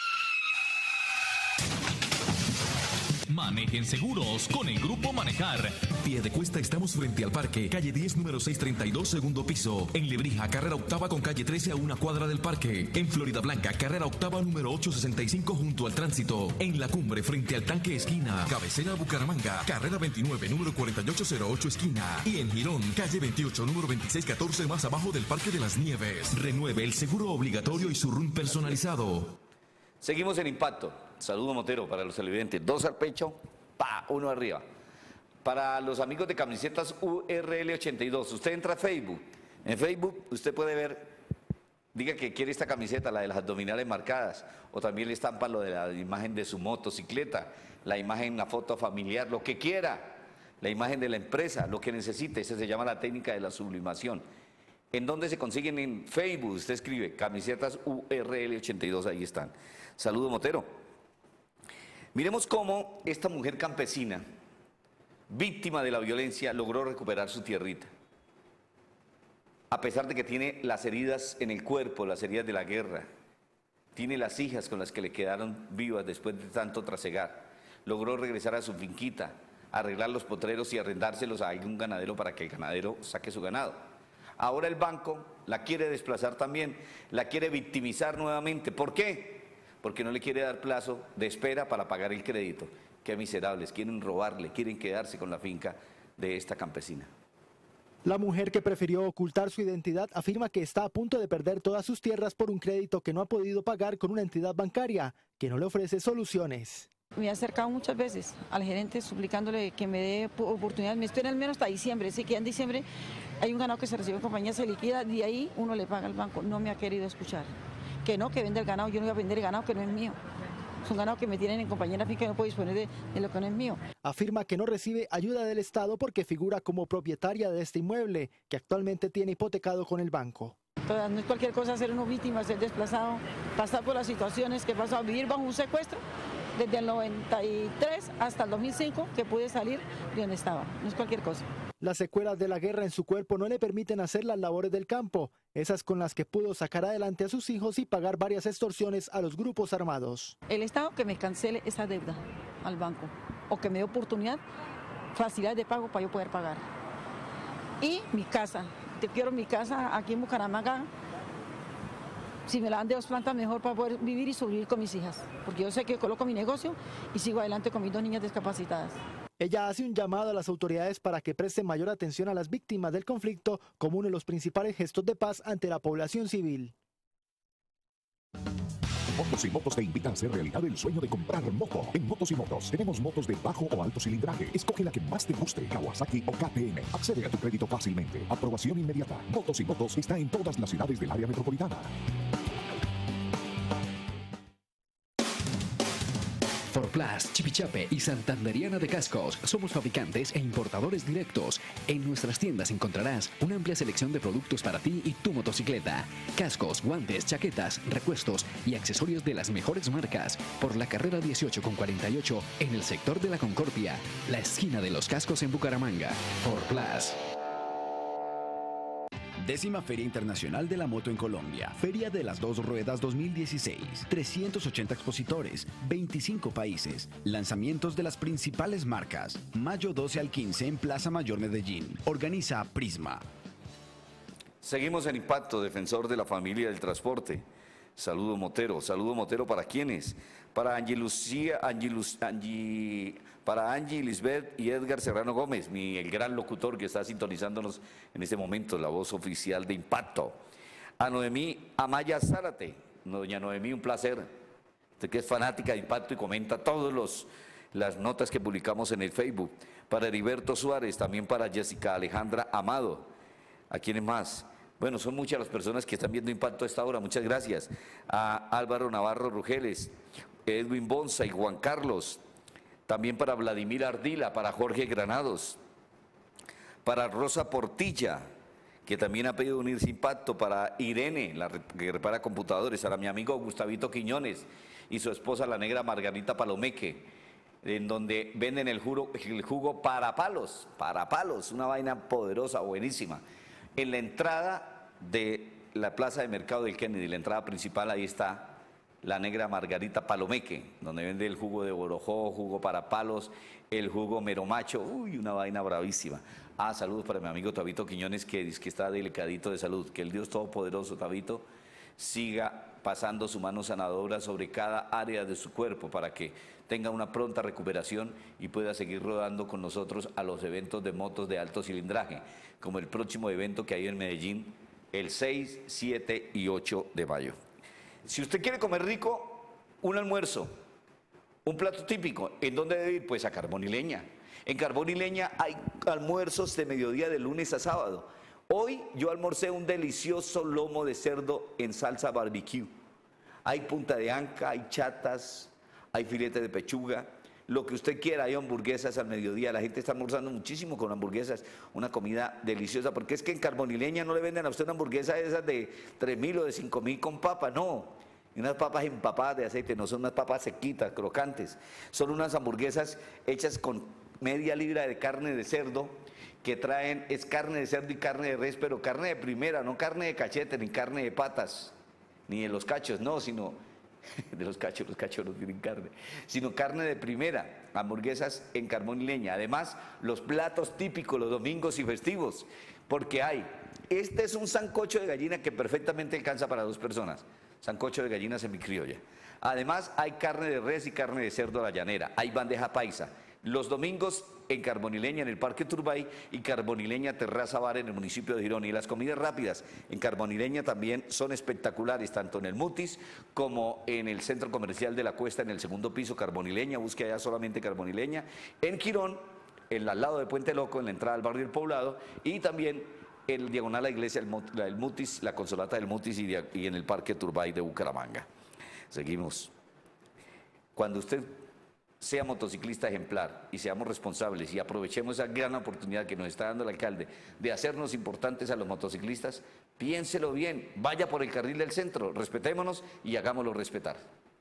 Manejen seguros con el Grupo Manejar. Piedecuesta, estamos frente al parque, calle 10, número 632, segundo piso. En Lebrija, carrera octava con calle 13 a 1 cuadra del parque. En Florida Blanca, carrera octava número 865 junto al tránsito. En La Cumbre, frente al tanque esquina. Cabecera Bucaramanga, carrera 29, número 4808 esquina. Y en Girón, calle 28, número 2614 más abajo del Parque de las Nieves. Renueve el seguro obligatorio y su RUN personalizado. Seguimos en Impacto. Saludo Motero para los televidentes. 2 al pecho, pa, 1 arriba. Para los amigos de camisetas URL82, usted entra a Facebook. En Facebook usted puede ver, diga que quiere esta camiseta, la de las abdominales marcadas, o también le estampa lo de la imagen de su motocicleta, la imagen, la foto familiar, lo que quiera, la imagen de la empresa, lo que necesite. Esa se llama la técnica de la sublimación. ¿En dónde se consiguen? En Facebook. Usted escribe camisetas URL82, ahí están. Saludo, Motero. Miremos cómo esta mujer campesina, víctima de la violencia, logró recuperar su tierrita. A pesar de que tiene las heridas en el cuerpo, las heridas de la guerra, tiene las hijas con las que le quedaron vivas después de tanto trasegar, logró regresar a su finquita, arreglar los potreros y arrendárselos a algún ganadero para que el ganadero saque su ganado. Ahora el banco la quiere desplazar también, la quiere victimizar nuevamente. ¿Por qué? Porque no le quiere dar plazo de espera para pagar el crédito. Qué miserables, quieren robarle, quieren quedarse con la finca de esta campesina. La mujer, que prefirió ocultar su identidad, afirma que está a punto de perder todas sus tierras por un crédito que no ha podido pagar con una entidad bancaria que no le ofrece soluciones. Me he acercado muchas veces al gerente suplicándole que me dé oportunidad. Me espera al menos hasta diciembre. Sé que en diciembre hay un ganado que se recibe en compañía, se liquida, de ahí uno le paga al banco. No me ha querido escuchar. Que no, que vende el ganado. Yo no voy a vender el ganado que no es mío. Es un ganado que me tienen en compañía en la finca y no puedo disponer de lo que no es mío. Afirma que no recibe ayuda del Estado porque figura como propietaria de este inmueble, que actualmente tiene hipotecado con el banco. No es cualquier cosa ser uno víctima, ser desplazado, pasar por las situaciones que pasó, vivir bajo un secuestro desde el 93 hasta el 2005 que pude salir de donde estaba. No es cualquier cosa. Las secuelas de la guerra en su cuerpo no le permiten hacer las labores del campo, esas con las que pudo sacar adelante a sus hijos y pagar varias extorsiones a los grupos armados. El Estado que me cancele esa deuda al banco o que me dé oportunidad, facilidad de pago para yo poder pagar. Y mi casa, te quiero mi casa aquí en Bucaramanga, si me la dan de 2 plantas mejor para poder vivir y sobrevivir con mis hijas, porque yo sé que coloco mi negocio y sigo adelante con mis 2 niñas discapacitadas. Ella hace un llamado a las autoridades para que presten mayor atención a las víctimas del conflicto como uno de los principales gestos de paz ante la población civil. Motos y Motos te invita a hacer realidad el sueño de comprar moto. En Motos y Motos tenemos motos de bajo o alto cilindraje. Escoge la que más te guste, Kawasaki o KTM. Accede a tu crédito fácilmente. Aprobación inmediata. Motos y Motos está en todas las ciudades del área metropolitana. Forplas, Chipichape y Santanderiana de Cascos. Somos fabricantes e importadores directos. En nuestras tiendas encontrarás una amplia selección de productos para ti y tu motocicleta. Cascos, guantes, chaquetas, repuestos y accesorios de las mejores marcas. Por la carrera 18 con 48 en el sector de la Concordia, la esquina de los cascos en Bucaramanga. Forplas. 10ª Feria Internacional de la Moto en Colombia. Feria de las Dos Ruedas 2016. 380 expositores, 25 países. Lanzamientos de las principales marcas. Mayo 12 al 15 en Plaza Mayor Medellín. Organiza Prisma. Seguimos en Impacto, defensor de la familia del transporte. Saludo Motero. Saludo Motero para quiénes. Para Angie Lisbeth y Edgar Serrano Gómez, el gran locutor que está sintonizándonos en este momento, la voz oficial de Impacto. A Noemí Amaya Zárate. Doña Noemí, un placer. Usted que es fanática de Impacto y comenta todas las notas que publicamos en el Facebook. Para Heriberto Suárez, también para Jessica Alejandra Amado. ¿A quiénes más? Bueno, son muchas las personas que están viendo Impacto a esta hora, muchas gracias. A Álvaro Navarro Rugeles, Edwin Bonza y Juan Carlos. También para Vladimir Ardila, para Jorge Granados. Para Rosa Portilla, que también ha pedido unirse a Impacto. Para Irene, la que repara computadores. Para mi amigo Gustavito Quiñones y su esposa, la negra Margarita Palomeque, en donde venden el jugo para palos, una vaina poderosa, buenísima. En la entrada de la plaza de mercado del Kennedy, la entrada principal, ahí está la negra Margarita Palomeque, donde vende el jugo de borojó, jugo para palos, el jugo meromacho, uy, una vaina bravísima. Saludos para mi amigo Tabito Quiñones, que dice que está delicadito de salud. Que el Dios Todopoderoso, Tabito, siga pasando su mano sanadora sobre cada área de su cuerpo para que tenga una pronta recuperación y pueda seguir rodando con nosotros a los eventos de motos de alto cilindraje, como el próximo evento que hay en Medellín el 6, 7 y 8 de mayo. Si usted quiere comer rico, un almuerzo, un plato típico, ¿en dónde debe ir? Pues a Carbón y Leña. En Carbón y Leña hay almuerzos de mediodía de lunes a sábado. Hoy yo almorcé un delicioso lomo de cerdo en salsa barbecue. Hay punta de anca, hay chatas, hay filete de pechuga, lo que usted quiera. Hay hamburguesas al mediodía. La gente está almorzando muchísimo con hamburguesas, una comida deliciosa, porque es que en Carbón y Leña no le venden a usted una hamburguesa de esas de 3.000 o de 5.000 con papa, no. Y unas papas empapadas de aceite, no son unas papas sequitas, crocantes. Son unas hamburguesas hechas con media libra de carne de cerdo, que traen, es carne de cerdo y carne de res, pero carne de primera, no carne de cachete, ni carne de patas, ni de los cachos, no, sino de los cachos no tienen carne, sino carne de primera, hamburguesas en Carbón y Leña. Además, los platos típicos los domingos y festivos, porque este es un sancocho de gallina que perfectamente alcanza para 2 personas, sancocho de gallina semicriolla. Además, hay carne de res y carne de cerdo a la llanera, hay bandeja paisa. Los domingos en Carbón y Leña, en el Parque Turbay, y Carbón y Leña Terraza Bar en el municipio de Girón. Y las comidas rápidas en Carbón y Leña también son espectaculares, tanto en el Mutis como en el Centro Comercial de la Cuesta, en el segundo piso, Carbón y Leña. Busque allá solamente Carbón y Leña. En Girón, al lado de Puente Loco, en la entrada al barrio del Poblado, y también el diagonal a la iglesia, el Mutis, la Consolata del Mutis, y en el Parque Turbay de Bucaramanga. Seguimos. Cuando usted sea motociclista ejemplar y seamos responsables y aprovechemos esa gran oportunidad que nos está dando el alcalde de hacernos importantes a los motociclistas, piénselo bien, vaya por el carril del centro, respetémonos y hagámoslo respetar.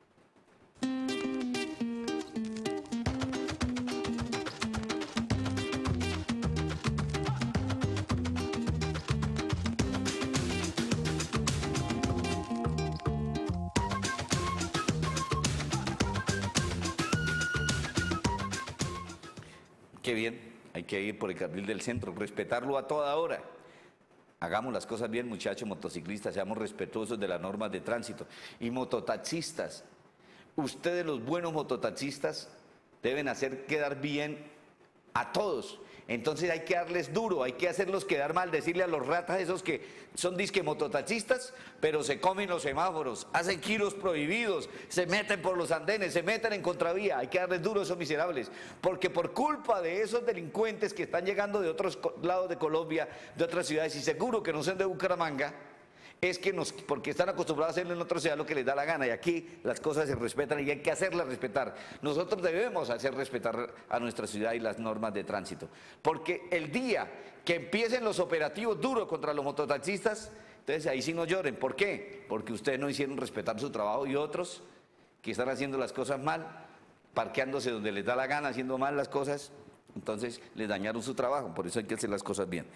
Qué bien, hay que ir por el carril del centro, respetarlo a toda hora. Hagamos las cosas bien, muchachos motociclistas, seamos respetuosos de las normas de tránsito. Y mototaxistas, ustedes los buenos mototaxistas deben hacer quedar bien a todos. Entonces hay que darles duro, hay que hacerlos quedar mal, decirle a los ratas esos que son disque mototaxistas, pero se comen los semáforos, hacen giros prohibidos, se meten por los andenes, se meten en contravía. Hay que darles duro a esos miserables, porque por culpa de esos delincuentes que están llegando de otros lados de Colombia, de otras ciudades, y seguro que no son de Bucaramanga, es que porque están acostumbrados a hacerlo en otra ciudad lo que les da la gana, y aquí las cosas se respetan y hay que hacerlas respetar. Nosotros debemos hacer respetar a nuestra ciudad y las normas de tránsito, porque el día que empiecen los operativos duros contra los mototaxistas, entonces ahí sí no lloren. ¿Por qué? Porque ustedes no hicieron respetar su trabajo, y otros que están haciendo las cosas mal, parqueándose donde les da la gana, haciendo mal las cosas, entonces les dañaron su trabajo. Por eso hay que hacer las cosas bien.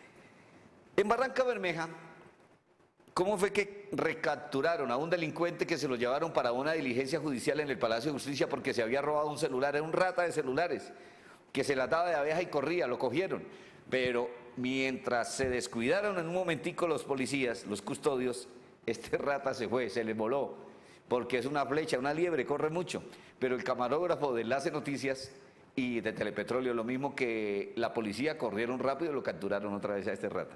En Barranca Bermeja, ¿cómo fue que recapturaron a un delincuente que se lo llevaron para una diligencia judicial en el Palacio de Justicia porque se había robado un celular? Era un rata de celulares que se las daba de abeja y corría, lo cogieron. Pero mientras se descuidaron en un momentico los policías, los custodios, este rata se fue, se le voló, porque es una flecha, una liebre, corre mucho. Pero el camarógrafo de Enlace Noticias y de Telepetróleo, lo mismo que la policía, corrieron rápido y lo capturaron otra vez a este rata.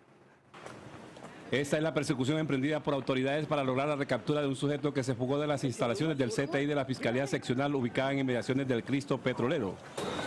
Esta es la persecución emprendida por autoridades para lograr la recaptura de un sujeto que se fugó de las instalaciones del CTI de la Fiscalía Seccional ubicada en inmediaciones del Cristo Petrolero.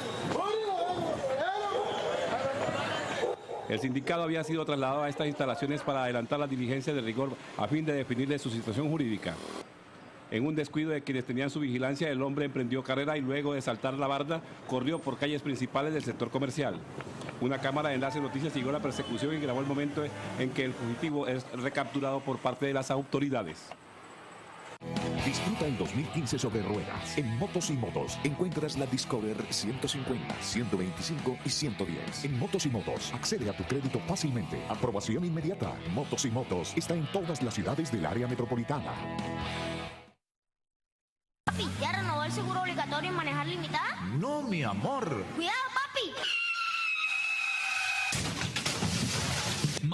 El sindicado había sido trasladado a estas instalaciones para adelantar las diligencias de rigor a fin de definirle su situación jurídica. En un descuido de quienes tenían su vigilancia, el hombre emprendió carrera y luego de saltar la barda, corrió por calles principales del sector comercial. Una cámara de Enlace Noticias siguió la persecución y grabó el momento en que el fugitivo es recapturado por parte de las autoridades. Disfruta el 2015 sobre ruedas. En Motos y Motos encuentras la Discover 150, 125 y 110. En Motos y Motos accede a tu crédito fácilmente. Aprobación inmediata. Motos y Motos está en todas las ciudades del área metropolitana. Papi, ¿ya renovó el seguro obligatorio en manejar limitada? No, mi amor. ¡Cuidado, papi!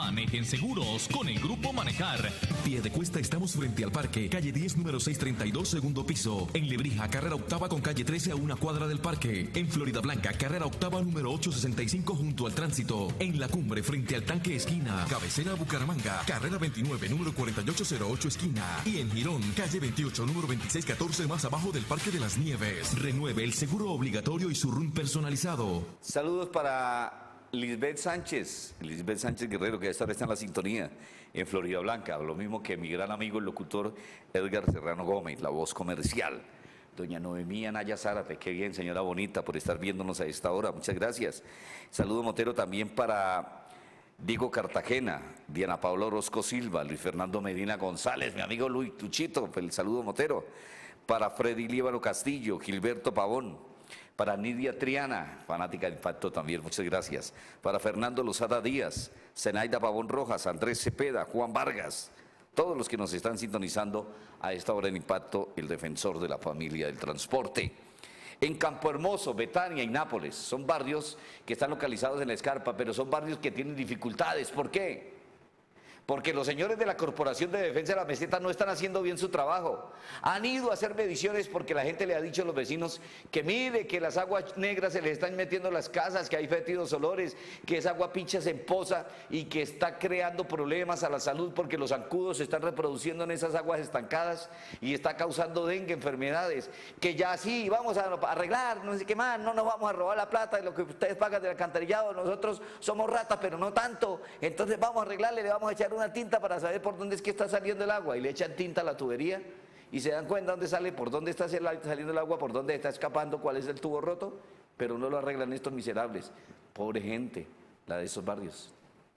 Manejen seguros con el Grupo Manejar. Piedecuesta estamos frente al parque, calle 10, número 632, segundo piso. En Lebrija, carrera octava con calle 13 a una cuadra del parque. En Florida Blanca, carrera octava número 865 junto al tránsito. En La Cumbre, frente al tanque esquina. Cabecera Bucaramanga, carrera 29, número 4808 esquina. Y en Girón, calle 28, número 2614 más abajo del Parque de las Nieves. Renueve el seguro obligatorio y su RUN personalizado. Saludos para Lisbeth Sánchez Guerrero, que a esta hora está en la sintonía en Florida Blanca, lo mismo que mi gran amigo el locutor Edgar Serrano Gómez, la voz comercial. Doña Noemí Anaya Zárate, qué bien, señora bonita, por estar viéndonos a esta hora, muchas gracias. Saludo Motero también para Diego Cartagena, Diana Paula Orozco Silva, Luis Fernando Medina González, mi amigo Luis Tuchito, el saludo Motero. Para Freddy Líbano Castillo, Gilberto Pavón. Para Nidia Triana, fanática de Impacto también, muchas gracias. Para Fernando Lozada Díaz, Zenaida Pavón Rojas, Andrés Cepeda, Juan Vargas, todos los que nos están sintonizando a esta hora en Impacto, el defensor de la familia del transporte. En Campo Hermoso, Betania y Nápoles, son barrios que están localizados en la escarpa, pero son barrios que tienen dificultades. ¿Por qué? Porque los señores de la Corporación de Defensa de la Meseta no están haciendo bien su trabajo. Han ido a hacer mediciones porque la gente le ha dicho a los vecinos que mire que las aguas negras se les están metiendo en las casas, que hay fétidos olores, que esa agua pincha se empoza y que está creando problemas a la salud porque los zancudos se están reproduciendo en esas aguas estancadas y está causando dengue, enfermedades. Que ya sí, vamos a arreglar, no sé qué más, no nos vamos a robar la plata de lo que ustedes pagan del alcantarillado, nosotros somos ratas pero no tanto, entonces vamos a arreglarle, le vamos a echar una tinta para saber por dónde es que está saliendo el agua y le echan tinta a la tubería y se dan cuenta dónde sale, por dónde está saliendo el agua, por dónde está escapando, cuál es el tubo roto, pero no lo arreglan estos miserables. Pobre gente, la de esos barrios.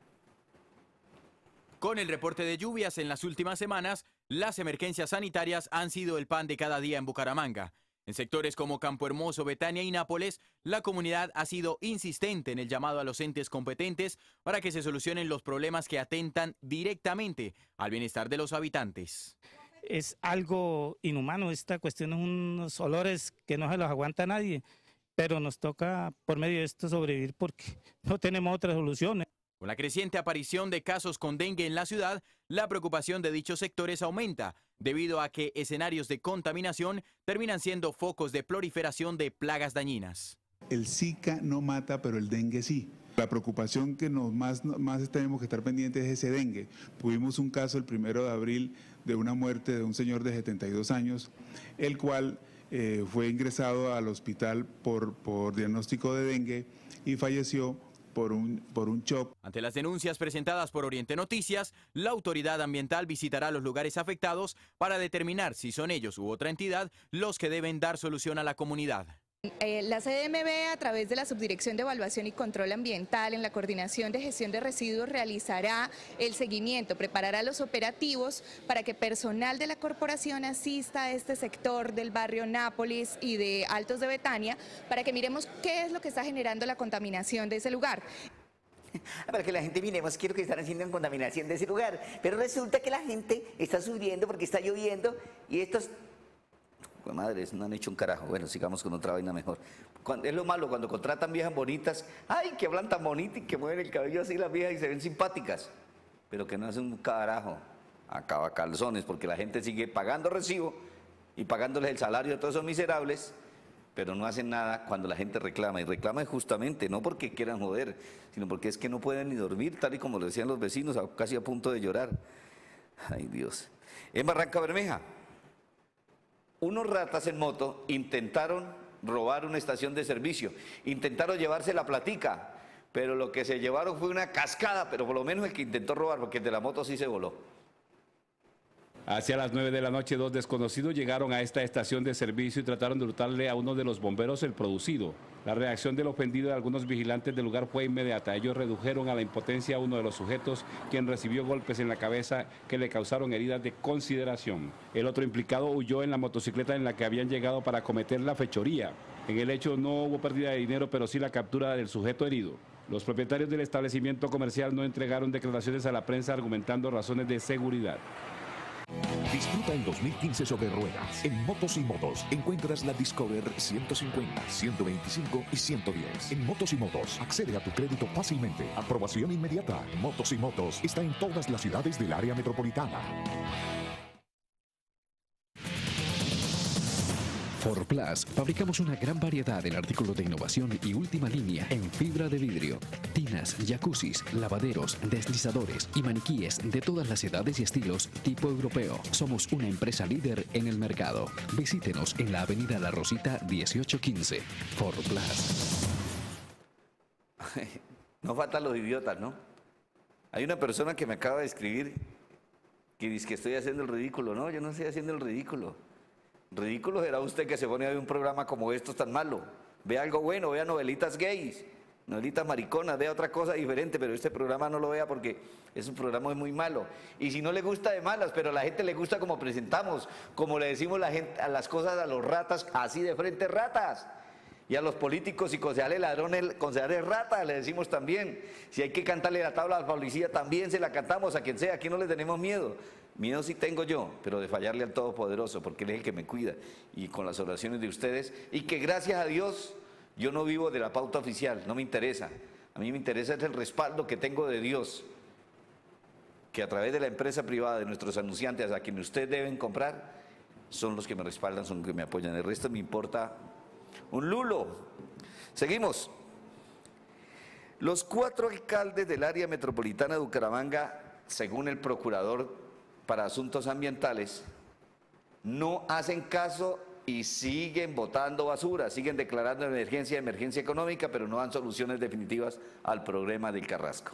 Con el reporte de lluvias en las últimas semanas, las emergencias sanitarias han sido el pan de cada día en Bucaramanga. En sectores como Campo Hermoso, Betania y Nápoles, la comunidad ha sido insistente en el llamado a los entes competentes para que se solucionen los problemas que atentan directamente al bienestar de los habitantes. Es algo inhumano, esta cuestión es unos olores que no se los aguanta nadie, pero nos toca por medio de esto sobrevivir porque no tenemos otra solución. Con la creciente aparición de casos con dengue en la ciudad, la preocupación de dichos sectores aumenta, debido a que escenarios de contaminación terminan siendo focos de proliferación de plagas dañinas. El Zika no mata, pero el dengue sí. La preocupación que más tenemos que estar pendientes es ese dengue. Tuvimos un caso el 1 de abril de una muerte de un señor de 72 años, el cual fue ingresado al hospital por diagnóstico de dengue y falleció por un shock. Ante las denuncias presentadas por Oriente Noticias, la autoridad ambiental visitará los lugares afectados para determinar si son ellos u otra entidad los que deben dar solución a la comunidad. La CDMB, a través de la Subdirección de Evaluación y Control Ambiental, en la Coordinación de Gestión de Residuos, realizará el seguimiento, preparará los operativos para que personal de la corporación asista a este sector del barrio Nápoles y de Altos de Betania, para que miremos qué es lo que está generando la contaminación de ese lugar. Para que la gente miremos qué es lo que están haciendo en contaminación de ese lugar. Pero resulta que la gente está sufriendo porque está lloviendo y estos... Madres, no han hecho un carajo. Bueno, sigamos con otra vaina mejor. Es lo malo cuando contratan viejas bonitas. ¡Ay, que hablan tan bonito y que mueven el cabello así las viejas y se ven simpáticas! Pero que no hacen un carajo. Acaba calzones, porque la gente sigue pagando recibo y pagándoles el salario de todos esos miserables, pero no hacen nada cuando la gente reclama. Y reclama justamente, no porque quieran joder, sino porque es que no pueden ni dormir, tal y como lo decían los vecinos, casi a punto de llorar. ¡Ay, Dios! En Barranca Bermeja, unos ratas en moto intentaron robar una estación de servicio, intentaron llevarse la platica, pero lo que se llevaron fue una cascada, pero por lo menos el que intentó robar, porque el de la moto sí se voló. Hacia las 9 de la noche, 2 desconocidos llegaron a esta estación de servicio y trataron de hurtarle a uno de los bomberos el producido. La reacción del ofendido de algunos vigilantes del lugar fue inmediata. Ellos redujeron a la impotencia a uno de los sujetos, quien recibió golpes en la cabeza que le causaron heridas de consideración. El otro implicado huyó en la motocicleta en la que habían llegado para cometer la fechoría. En el hecho no hubo pérdida de dinero, pero sí la captura del sujeto herido. Los propietarios del establecimiento comercial no entregaron declaraciones a la prensa argumentando razones de seguridad. Disfruta el 2015 sobre ruedas. En Motos y Motos encuentras la Discover 150, 125 y 110. En Motos y Motos accede a tu crédito fácilmente. Aprobación inmediata. Motos y Motos está en todas las ciudades del área metropolitana. Forplas, fabricamos una gran variedad en artículos de innovación y última línea en fibra de vidrio, tinas, jacuzzis, lavaderos, deslizadores y maniquíes de todas las edades y estilos tipo europeo. Somos una empresa líder en el mercado. Visítenos en la avenida La Rosita 1815. Forplas. No faltan los idiotas, ¿no? Hay una persona que me acaba de escribir que dice que estoy haciendo el ridículo. No, yo no estoy haciendo el ridículo. Ridículo será usted que se pone a ver un programa como estos tan malo. Vea algo bueno, vea novelitas gays, novelitas mariconas, vea otra cosa diferente, pero este programa no lo vea porque ese programa es muy malo. Y si no le gusta, de malas, pero a la gente le gusta como presentamos, como le decimos la gente, a las cosas a los ratas, así de frente, ratas. Y a los políticos y concejales ladrones, concejales ratas, le decimos también. Si hay que cantarle la tabla a la policía, también se la cantamos a quien sea, aquí no le tenemos miedo. Miedo sí tengo yo, pero de fallarle al Todopoderoso, porque Él es el que me cuida. Y con las oraciones de ustedes, y que gracias a Dios, yo no vivo de la pauta oficial, no me interesa. A mí me interesa el respaldo que tengo de Dios, que a través de la empresa privada, de nuestros anunciantes, a quienes ustedes deben comprar, son los que me respaldan, son los que me apoyan. El resto me importa un lulo. Seguimos. Los 4 alcaldes del área metropolitana de Bucaramanga, según el procurador para asuntos ambientales, no hacen caso y siguen botando basura, siguen declarando emergencia económica, pero no dan soluciones definitivas al problema del Carrasco.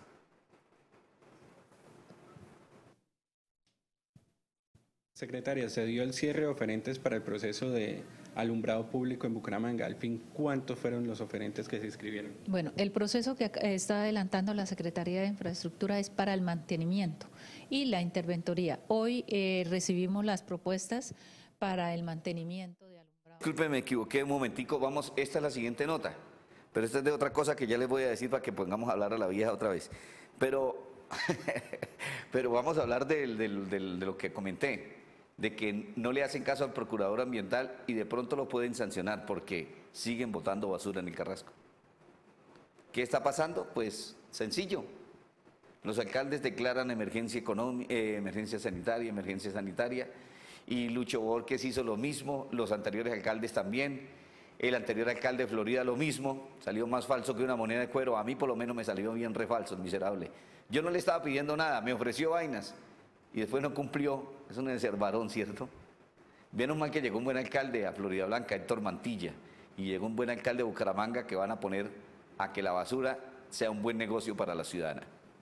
Secretaria, se dio el cierre de oferentes para el proceso de alumbrado público en Bucaramanga. Al fin, ¿cuántos fueron los oferentes que se inscribieron? Bueno, el proceso que está adelantando la Secretaría de Infraestructura es para el mantenimiento y la interventoría. Hoy recibimos las propuestas para el mantenimiento de alumbrado. Disculpe, me equivoqué un momentico. Vamos, esta es la siguiente nota, pero esta es de otra cosa que ya les voy a decir para que pongamos a hablar a la vieja otra vez. Pero vamos a hablar de lo que comenté, de que no le hacen caso al procurador ambiental y de pronto lo pueden sancionar porque siguen botando basura en el Carrasco. ¿Qué está pasando? Pues sencillo. Los alcaldes declaran emergencia sanitaria, y Lucho Borges hizo lo mismo, los anteriores alcaldes también, el anterior alcalde de Florida lo mismo, salió más falso que una moneda de cuero. A mí por lo menos me salió bien re falso, miserable. Yo no le estaba pidiendo nada, me ofreció vainas y después no cumplió. Es un encervarón, ¿cierto? Menos mal que llegó un buen alcalde a Florida Blanca, Héctor Mantilla, y llegó un buen alcalde de Bucaramanga que van a poner a que la basura sea un buen negocio para la ciudadana.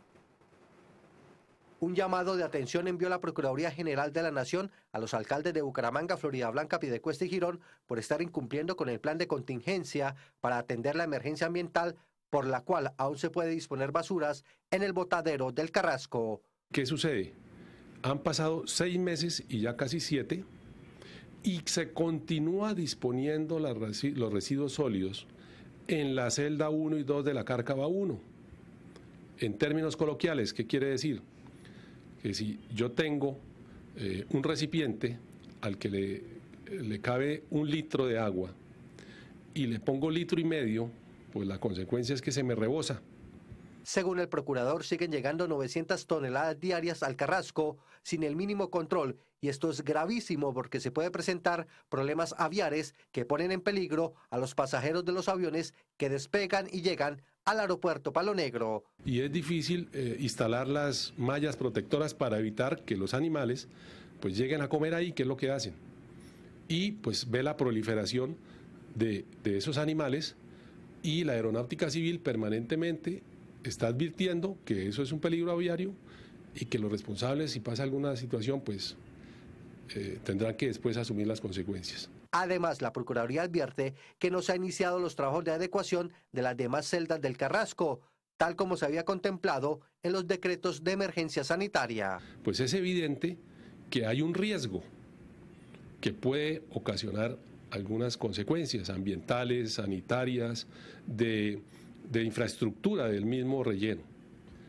Un llamado de atención envió la Procuraduría General de la Nación a los alcaldes de Bucaramanga, Florida Blanca, Piedecuesta y Girón por estar incumpliendo con el plan de contingencia para atender la emergencia ambiental, por la cual aún se puede disponer basuras en el botadero del Carrasco. ¿Qué sucede? Han pasado 6 meses y ya casi 7 y se continúa disponiendo los residuos sólidos en la celda 1 y 2 de la Cárcava 1. En términos coloquiales, ¿qué quiere decir? Que si yo tengo un recipiente al que le cabe 1 litro de agua y le pongo 1,5 litros, pues la consecuencia es que se me rebosa. Según el procurador, siguen llegando 900 toneladas diarias al Carrasco sin el mínimo control, y esto es gravísimo porque se puede presentar problemas aviares que ponen en peligro a los pasajeros de los aviones que despegan y llegan al aeropuerto Palo Negro. Y es difícil instalar las mallas protectoras para evitar que los animales pues lleguen a comer ahí, que es lo que hacen. Y pues ve la proliferación de esos animales, y la Aeronáutica Civil permanentemente está advirtiendo que eso es un peligro aviario y que los responsables, si pasa alguna situación, pues tendrán que después asumir las consecuencias. Además, la Procuraduría advierte que no se han iniciado los trabajos de adecuación de las demás celdas del Carrasco, tal como se había contemplado en los decretos de emergencia sanitaria. Pues es evidente que hay un riesgo que puede ocasionar algunas consecuencias ambientales, sanitarias, de infraestructura del mismo relleno.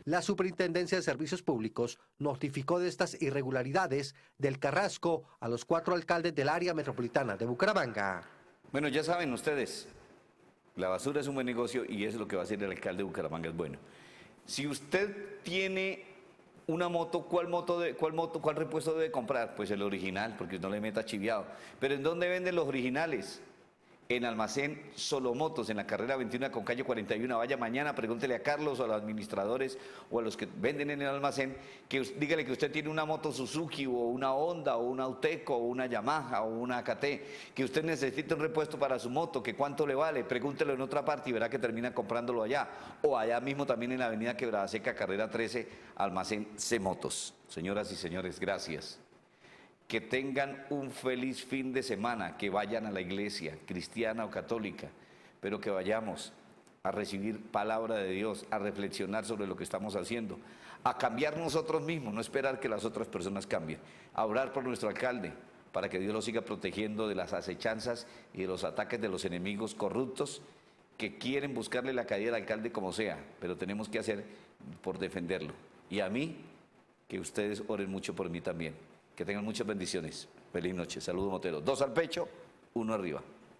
La Superintendencia de Servicios Públicos notificó de estas irregularidades del Carrasco a los 4 alcaldes del área metropolitana de Bucaramanga. Bueno, ya saben ustedes, la basura es un buen negocio y es lo que va a hacer el alcalde de Bucaramanga, es bueno. Si usted tiene una moto, ¿cuál repuesto debe comprar? Pues el original, porque no le meta chiviado. Pero ¿en dónde venden los originales? En Almacén Solomotos, en la carrera 21 con calle 41. Vaya mañana, pregúntele a Carlos o a los administradores o a los que venden en el almacén, dígale que usted tiene una moto Suzuki o una Honda o una Auteco o una Yamaha o una KT, que usted necesita un repuesto para su moto, que cuánto le vale, pregúntelo en otra parte y verá que termina comprándolo allá. O allá mismo también en la avenida Quebrada Seca, carrera 13, Almacén C-Motos. Señoras y señores, gracias. Que tengan un feliz fin de semana, que vayan a la iglesia, cristiana o católica, pero que vayamos a recibir palabra de Dios, a reflexionar sobre lo que estamos haciendo, a cambiar nosotros mismos, no esperar que las otras personas cambien, a orar por nuestro alcalde, para que Dios lo siga protegiendo de las acechanzas y de los ataques de los enemigos corruptos que quieren buscarle la caída al alcalde como sea, pero tenemos que hacer por defenderlo. Y a mí, que ustedes oren mucho por mí también. Que tengan muchas bendiciones. Feliz noche. Saludos, Motero. 2 al pecho, 1 arriba.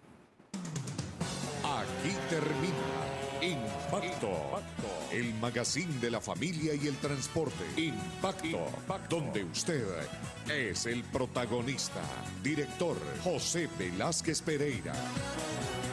Aquí termina Impacto, el magazine de la familia y el transporte. Impacto, donde usted es el protagonista. Director José Velázquez Pereira.